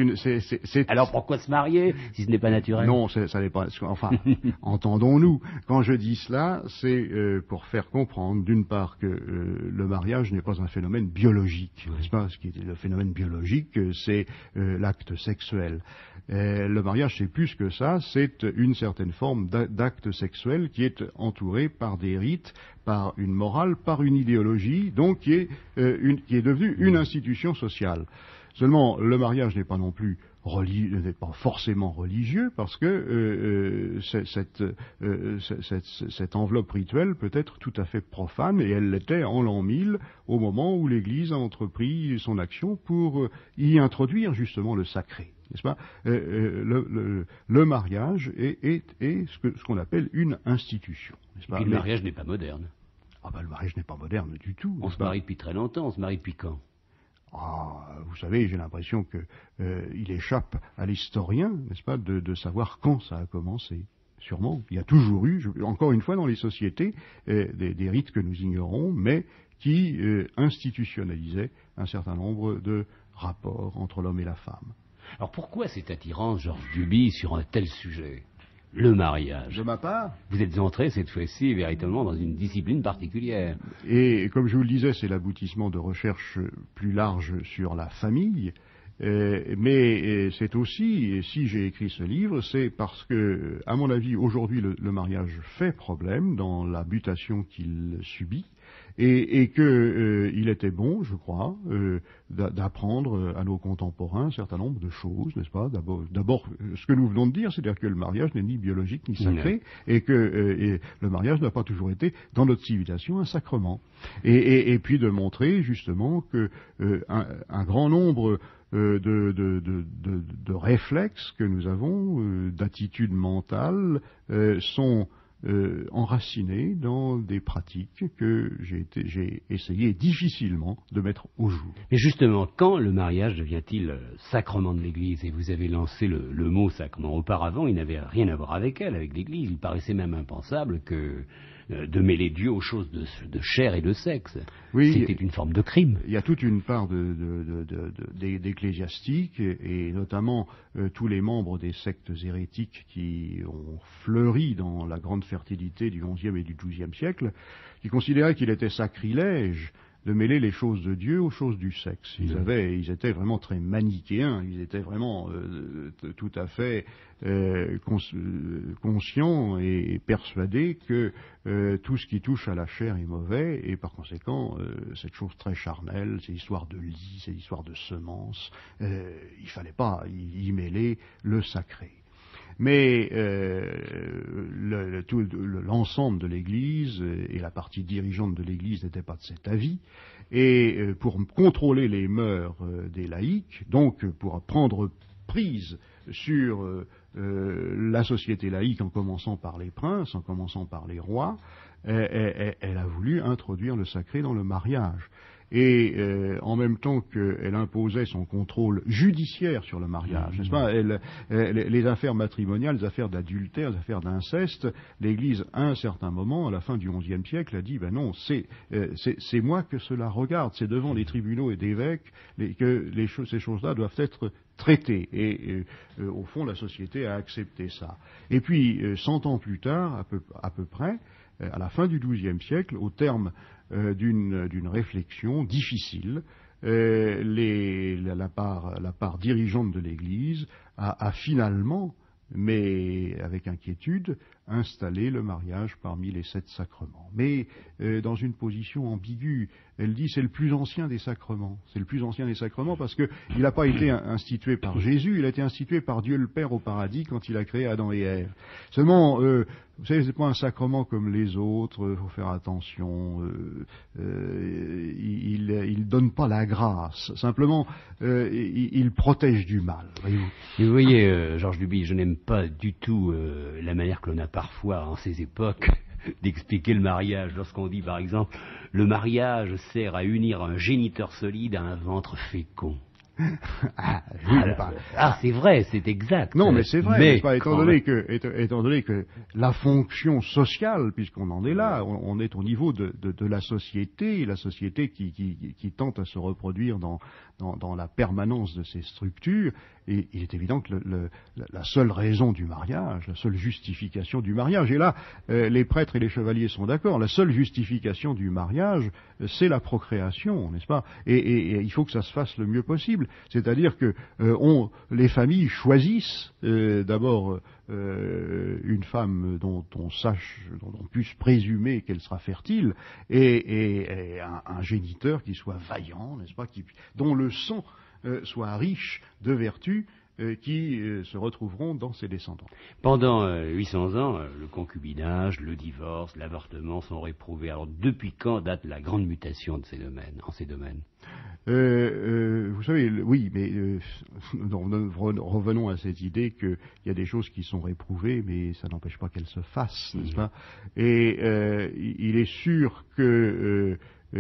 [SPEAKER 1] Alors pourquoi se marier si ce n'est pas naturel?
[SPEAKER 2] Non, ça n'est pas. Enfin, entendons-nous. Quand je dis cela, c'est pour faire comprendre, d'une part, que le mariage n'est pas un phénomène biologique, n'est-ce pas? Ce qui est le phénomène biologique, c'est l'acte sexuel. Le mariage, c'est plus que ça. C'est une certaine forme d'acte sexuel qui est entouré par des rites, par une morale, par une idéologie, donc qui est devenue une institution sociale. Seulement, le mariage n'est pas non plus n'est pas forcément religieux, parce que cette enveloppe rituelle peut être tout à fait profane, et elle l'était en l'an 1000, au moment où l'Église a entrepris son action pour y introduire justement le sacré. N'est-ce pas? Le mariage est ce qu'on appelle une institution. N'est-ce pas?
[SPEAKER 1] Et le mariage n'est pas moderne.
[SPEAKER 2] Ah ben, le mariage n'est pas moderne du tout.
[SPEAKER 1] On se marie depuis très longtemps, on se marie depuis quand?
[SPEAKER 2] Vous savez, j'ai l'impression que il échappe à l'historien, n'est-ce pas, de savoir quand ça a commencé. Sûrement, il y a toujours eu, encore une fois, dans les sociétés, des rites que nous ignorons, mais qui institutionnalisaient un certain nombre de rapports entre l'homme et la femme.
[SPEAKER 1] Alors pourquoi cette attirance, Georges Duby, sur un tel sujet? Le mariage.
[SPEAKER 2] De ma part.
[SPEAKER 1] Vous êtes entré cette fois-ci véritablement dans une discipline particulière.
[SPEAKER 2] Et comme je vous le disais, c'est l'aboutissement de recherches plus larges sur la famille. Mais c'est aussi, si j'ai écrit ce livre, c'est parce que, à mon avis, aujourd'hui, le mariage fait problème dans la mutation qu'il subit. Et que il était bon, je crois, d'apprendre à nos contemporains un certain nombre de choses, n'est-ce pas? D'abord, ce que nous venons de dire, c'est-à-dire que le mariage n'est ni biologique ni sacré, et que le mariage n'a pas toujours été, dans notre civilisation, un sacrement. Et puis de montrer justement que un grand nombre de réflexes que nous avons, d'attitudes mentales, sont enraciné dans des pratiques que j'ai essayé difficilement de mettre au jour.
[SPEAKER 1] Mais justement, quand le mariage devient-il sacrement de l'Église? Et vous avez lancé le mot sacrement. Auparavant, il n'avait rien à voir avec elle, avec l'Église. Il paraissait même impensable de mêler Dieu aux choses de chair et de sexe.
[SPEAKER 2] Oui,
[SPEAKER 1] c'était une forme de crime.
[SPEAKER 2] Il y a toute une part d'ecclésiastiques et notamment tous les membres des sectes hérétiques qui ont fleuri dans la grande fertilité du XIe et du XIIe siècle, qui considéraient qu'il était sacrilège de mêler les choses de Dieu aux choses du sexe. Ils étaient vraiment très manichéens, ils étaient vraiment tout à fait conscients et persuadés que tout ce qui touche à la chair est mauvais, et par conséquent, cette chose très charnelle, ces histoires de lit, ces histoires de semences, il fallait pas y mêler le sacré. Mais l'ensemble de l'Église et la partie dirigeante de l'Église n'étaient pas de cet avis. Et pour contrôler les mœurs des laïcs, donc pour prendre prise sur la société laïque en commençant par les princes, en commençant par les rois, elle a voulu introduire le sacré dans le mariage. Et en même temps qu'elle imposait son contrôle judiciaire sur le mariage, n'est-ce pas, les affaires matrimoniales, les affaires d'adultère, les affaires d'inceste, l'Église, à un certain moment, à la fin du XIe siècle, a dit, ben non, c'est moi que cela regarde, c'est devant les tribunaux et d'évêques que ces choses-là doivent être traitées. Et au fond, la société a accepté ça. Et puis, 100 ans plus tard, à peu près, à la fin du XIIe siècle, au terme d'une réflexion difficile, la part dirigeante de l'Église a finalement, mais avec inquiétude, installé le mariage parmi les 7 sacrements. Mais dans une position ambiguë. Elle dit c'est le plus ancien des sacrements. C'est le plus ancien des sacrements parce qu'il n'a pas été institué par Jésus, il a été institué par Dieu le Père au paradis quand il a créé Adam et Ève. Seulement, vous savez, c'est pas un sacrement comme les autres, il faut faire attention, il donne pas la grâce, simplement il protège du mal, voyez-vous.
[SPEAKER 1] Et vous voyez, Georges Duby, je n'aime pas du tout la manière que l'on a parfois, en ces époques, d'expliquer le mariage. Lorsqu'on dit, par exemple, le mariage sert à unir un géniteur solide à un ventre fécond. C'est vrai, c'est exact.
[SPEAKER 2] Non, mais c'est vrai, mais étant donné que la fonction sociale, puisqu'on en est là, on est au niveau de la société qui tente à se reproduire dans la permanence de ces structures, et il est évident que la seule raison du mariage, la seule justification du mariage, et là, les prêtres et les chevaliers sont d'accord, la seule justification du mariage, c'est la procréation, n'est-ce pas, et il faut que ça se fasse le mieux possible. C'est-à-dire que les familles choisissent d'abord une femme dont on puisse présumer qu'elle sera fertile, et un géniteur qui soit vaillant, n'est-ce pas, dont le sang soit riche de vertus qui se retrouveront dans ses descendants.
[SPEAKER 1] Pendant 800 ans, le concubinage, le divorce, l'avortement sont réprouvés. Alors depuis quand date la grande mutation en ces domaines?
[SPEAKER 2] Vous savez, oui, mais revenons à cette idée qu'il y a des choses qui sont réprouvées, mais ça n'empêche pas qu'elles se fassent, n'est-ce pas? Et il est sûr que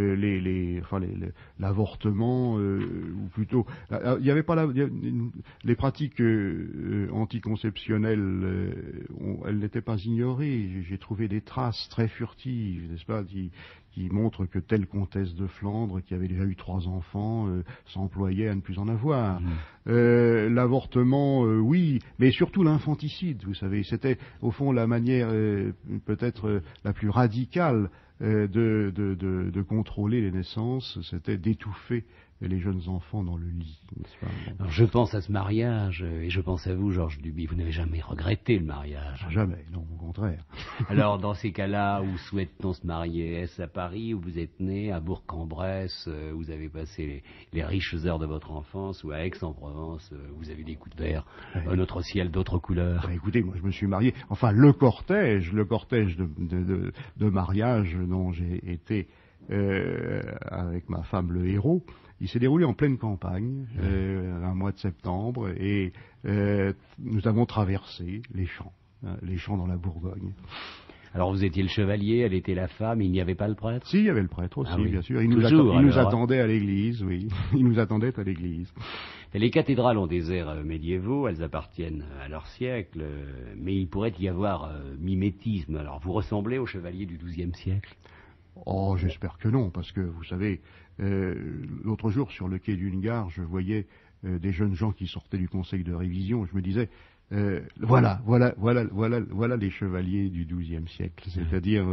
[SPEAKER 2] l'avortement, ou plutôt, il n'y avait pas les pratiques anticonceptionnelles, elles n'étaient pas ignorées. J'ai trouvé des traces très furtives, n'est-ce pas, qui montrent que telle comtesse de Flandre, qui avait déjà eu 3 enfants, s'employait à ne plus en avoir. L'avortement, oui, mais surtout l'infanticide, vous savez, c'était au fond la manière peut-être la plus radicale de contrôler les naissances, c'était d'étouffer les jeunes enfants dans le lit, n'est-ce pas?
[SPEAKER 1] Alors, je pense à ce mariage, et je pense à vous, Georges Duby, vous n'avez jamais regretté le mariage?
[SPEAKER 2] Jamais, non, au contraire.
[SPEAKER 1] Alors, dans ces cas-là, où souhaite-t-on se marier? Est-ce à Paris, où vous êtes né, à Bourg-en-Bresse, où vous avez passé les riches heures de votre enfance, ou à Aix-en-Provence, où vous avez découvert un autre ciel d'autres couleurs?
[SPEAKER 2] Écoutez, moi je me suis marié, enfin le cortège de mariage dont j'ai été avec ma femme le héros, il s'est déroulé en pleine campagne, un mois de septembre, et nous avons traversé les champs dans la Bourgogne.
[SPEAKER 1] Alors vous étiez le chevalier, elle était la femme, il n'y avait pas le prêtre?
[SPEAKER 2] Si, il y avait le prêtre aussi,
[SPEAKER 1] Ah oui.
[SPEAKER 2] bien sûr. Il
[SPEAKER 1] Toujours,
[SPEAKER 2] nous
[SPEAKER 1] alors,
[SPEAKER 2] attendait à l'église, oui. Il nous attendait à l'église.
[SPEAKER 1] Les cathédrales ont des airs médiévaux, elles appartiennent à leur siècle, mais il pourrait y avoir mimétisme. Alors vous ressemblez au chevalier du XIIe siècle?
[SPEAKER 2] Oh, j'espère que non, parce que vous savez, l'autre jour sur le quai d'une gare, je voyais des jeunes gens qui sortaient du conseil de révision. Je me disais, voilà les chevaliers du XIIe siècle, c'est-à-dire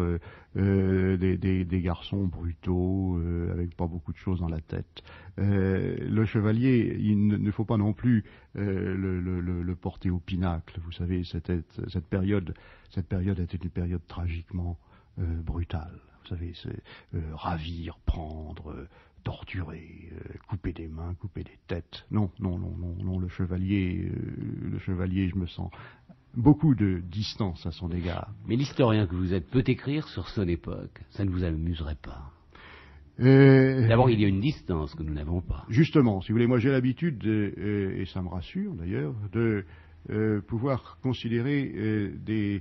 [SPEAKER 2] des garçons brutaux, avec pas beaucoup de choses dans la tête. Le chevalier, il ne faut pas non plus le porter au pinacle. Vous savez, cette période était une période tragiquement brutale. Vous savez, c'est ravir, prendre, torturer, couper des mains, couper des têtes. Non, le chevalier, je me sens beaucoup de distance à son égard.
[SPEAKER 1] Mais l'historien que vous êtes peut écrire sur son époque, ça ne vous amuserait pas? D'abord, il y a une distance que nous n'avons pas.
[SPEAKER 2] Justement, si vous voulez, moi j'ai l'habitude, et ça me rassure d'ailleurs, de pouvoir considérer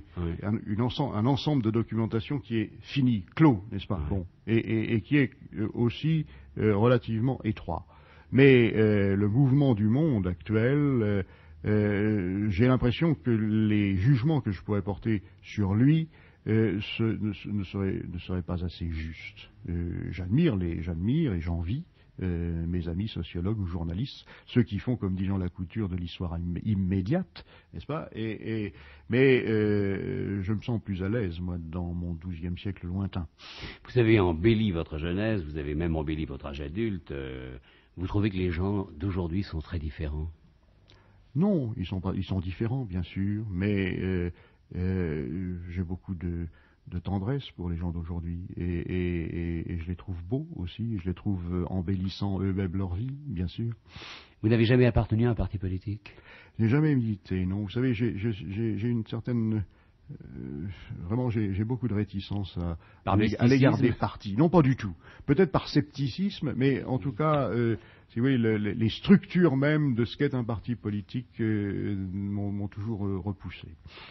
[SPEAKER 2] un ensemble de documentation qui est fini, clos, n'est-ce pas? Bon, et qui est aussi relativement étroit. Mais le mouvement du monde actuel, j'ai l'impression que les jugements que je pourrais porter sur lui ne seraient pas assez justes. J'admire et j'envie mes amis sociologues ou journalistes, ceux qui font, comme dit Jean Lacouture, de l'histoire immédiate, n'est-ce pas? Mais je me sens plus à l'aise, moi, dans mon XIIe siècle lointain.
[SPEAKER 1] Vous avez embelli votre jeunesse, vous avez même embelli votre âge adulte. Vous trouvez que les gens d'aujourd'hui sont très différents?
[SPEAKER 2] Non, ils sont différents, bien sûr, mais j'ai beaucoup de tendresse pour les gens d'aujourd'hui et je les trouve beaux aussi, je les trouve embellissant eux-mêmes leur vie, bien sûr.
[SPEAKER 1] Vous n'avez jamais appartenu à un parti politique?
[SPEAKER 2] Je n'ai jamais milité, non. Vous savez, j'ai une certaine... vraiment, j'ai beaucoup de réticence à l'égard des partis. Non, pas du tout. Peut-être par scepticisme, mais en tout cas, si vous voulez, les structures même de ce qu'est un parti politique m'ont toujours repoussé.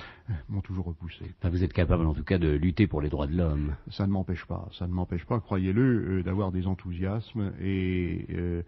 [SPEAKER 1] Enfin, vous êtes capable, en tout cas, de lutter pour les droits de l'homme.
[SPEAKER 2] Ça ne m'empêche pas, croyez-le, d'avoir des enthousiasmes et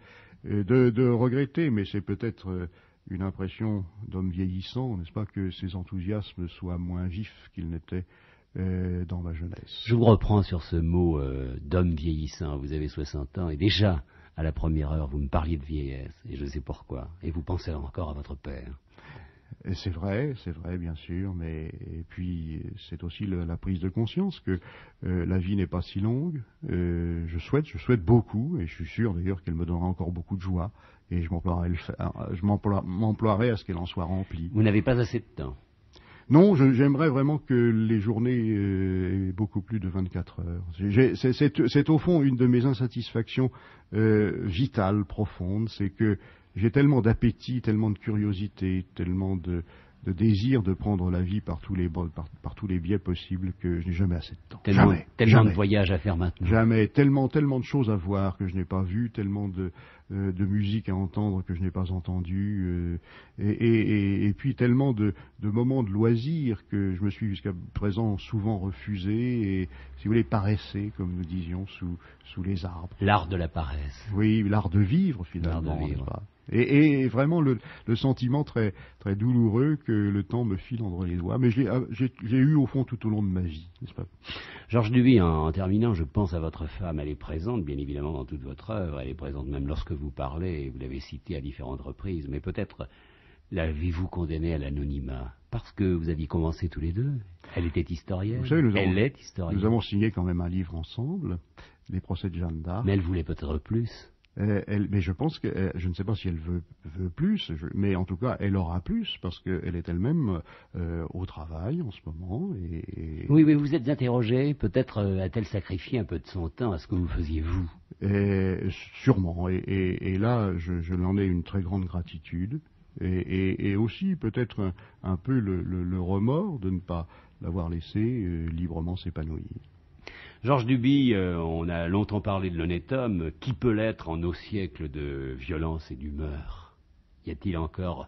[SPEAKER 2] de regretter, mais c'est peut-être... une impression d'homme vieillissant, n'est-ce pas, que ces enthousiasmes soient moins vifs qu'ils n'étaient dans ma jeunesse.
[SPEAKER 1] Je vous reprends sur ce mot d'homme vieillissant. Vous avez 60 ans et déjà, à la première heure, vous me parliez de vieillesse, et je sais pourquoi. Et vous pensez encore à votre père.
[SPEAKER 2] Et c'est vrai, bien sûr, mais et puis c'est aussi la prise de conscience que la vie n'est pas si longue. Je souhaite beaucoup, et je suis sûr d'ailleurs qu'elle me donnera encore beaucoup de joie, et je m'emploierai à ce qu'elle en soit remplie.
[SPEAKER 1] Vous n'avez pas assez de temps?
[SPEAKER 2] Non, j'aimerais vraiment que les journées aient beaucoup plus de 24 heures. C'est au fond une de mes insatisfactions vitales, profondes, c'est que j'ai tellement d'appétit, tellement de curiosité, tellement de désir de prendre la vie par tous les biais possibles que je n'ai jamais assez de temps.
[SPEAKER 1] Tellement de voyages à faire maintenant.
[SPEAKER 2] Jamais. Tellement de choses à voir que je n'ai pas vues, tellement de musique à entendre que je n'ai pas entendu, et puis tellement de moments de loisirs que je me suis jusqu'à présent souvent refusé et, si vous voulez, paressé, comme nous disions, sous les arbres.
[SPEAKER 1] L'art de la paresse.
[SPEAKER 2] Oui, l'art de vivre, finalement.
[SPEAKER 1] L'art de vivre.
[SPEAKER 2] Pas. Et vraiment le sentiment très, très douloureux que le temps me file entre les doigts. Mais j'ai eu au fond tout au long de ma vie, n'est-ce pas?
[SPEAKER 1] Georges Duby, en terminant, je pense à votre femme. Elle est présente, bien évidemment, dans toute votre œuvre. Elle est présente même lorsque vous parlez, et vous l'avez citée à différentes reprises. Mais peut-être l'avez-vous condamnée à l'anonymat parce que vous aviez commencé tous les deux? Elle était historienne.
[SPEAKER 2] Vous savez,
[SPEAKER 1] elle est historienne.
[SPEAKER 2] Nous avons signé quand même un livre ensemble, Les procès de Jeanne d'Arc.
[SPEAKER 1] Mais elle voulait peut-être plus.
[SPEAKER 2] Mais je pense que, je ne sais pas si elle veut plus, mais en tout cas, elle aura plus, parce qu'elle est elle-même au travail en ce moment.
[SPEAKER 1] Oui, mais vous êtes interrogé, peut-être a-t-elle sacrifié un peu de son temps à ce que vous faisiez vous?
[SPEAKER 2] Sûrement, et là, je l'en ai une très grande gratitude, et aussi peut-être un peu le remords de ne pas l'avoir laissé librement s'épanouir.
[SPEAKER 1] Georges Duby, on a longtemps parlé de l'honnête homme. Qui peut l'être en nos siècles de violence et d'humeur? Y a-t-il encore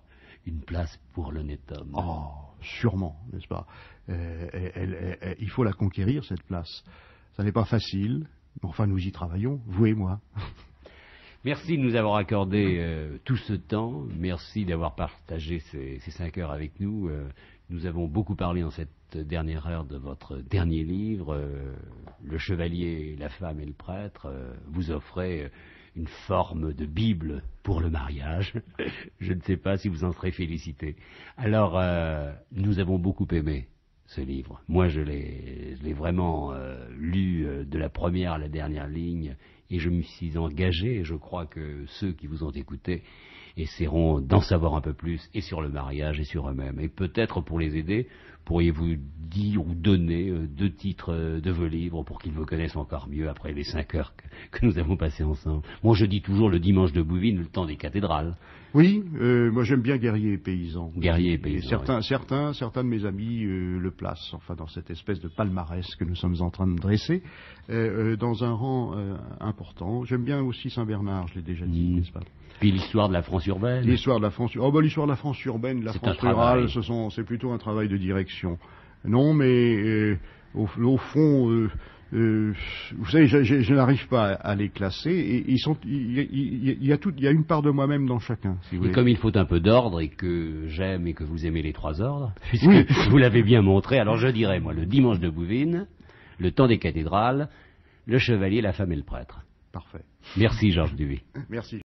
[SPEAKER 1] une place pour l'honnête homme.
[SPEAKER 2] Oh, sûrement, n'est-ce pas? Il faut la conquérir, cette place. Ça n'est pas facile, mais enfin nous y travaillons, vous et moi.
[SPEAKER 1] Merci de nous avoir accordé tout ce temps. Merci d'avoir partagé ces 5 heures avec nous. Nous avons beaucoup parlé en cette dernière heure de votre dernier livre, Le Chevalier, la femme et le prêtre. Vous offrez une forme de Bible pour le mariage. Je ne sais pas si vous en serez félicité. Alors, nous avons beaucoup aimé ce livre. Moi, je l'ai vraiment lu de la première à la dernière ligne, et je me suis engagé, et je crois que ceux qui vous ont écouté essaieront d'en savoir un peu plus, et sur le mariage, et sur eux-mêmes. Et peut-être pour les aider, pourriez-vous dire ou donner 2 titres de vos livres pour qu'ils vous connaissent encore mieux après les 5 heures que nous avons passées ensemble. Moi, je dis toujours le dimanche de Bouvines, le temps des cathédrales.
[SPEAKER 2] Oui, moi j'aime bien Guerrier et Paysan.
[SPEAKER 1] Guerrier et Paysan.
[SPEAKER 2] Et certains de mes amis le placent, enfin dans cette espèce de palmarès que nous sommes en train de dresser, dans un rang important. J'aime bien aussi Saint-Bernard, je l'ai déjà dit, n'est-ce pas?
[SPEAKER 1] Puis l'histoire de la France urbaine.
[SPEAKER 2] L'histoire de la France urbaine, de la France rurale, c'est plutôt un travail de direction. Non, mais au fond, vous savez, je n'arrive pas à les classer. Et il y a une part de moi-même dans chacun. Si vous
[SPEAKER 1] et
[SPEAKER 2] voulez.
[SPEAKER 1] Comme il faut un peu d'ordre, et que j'aime et que vous aimez les 3 ordres, puisque oui. Vous l'avez bien montré, alors je dirais, moi, le dimanche de Bouvines, le temps des cathédrales, le chevalier, la femme et le prêtre.
[SPEAKER 2] Parfait.
[SPEAKER 1] Merci Georges Duby.
[SPEAKER 2] Merci.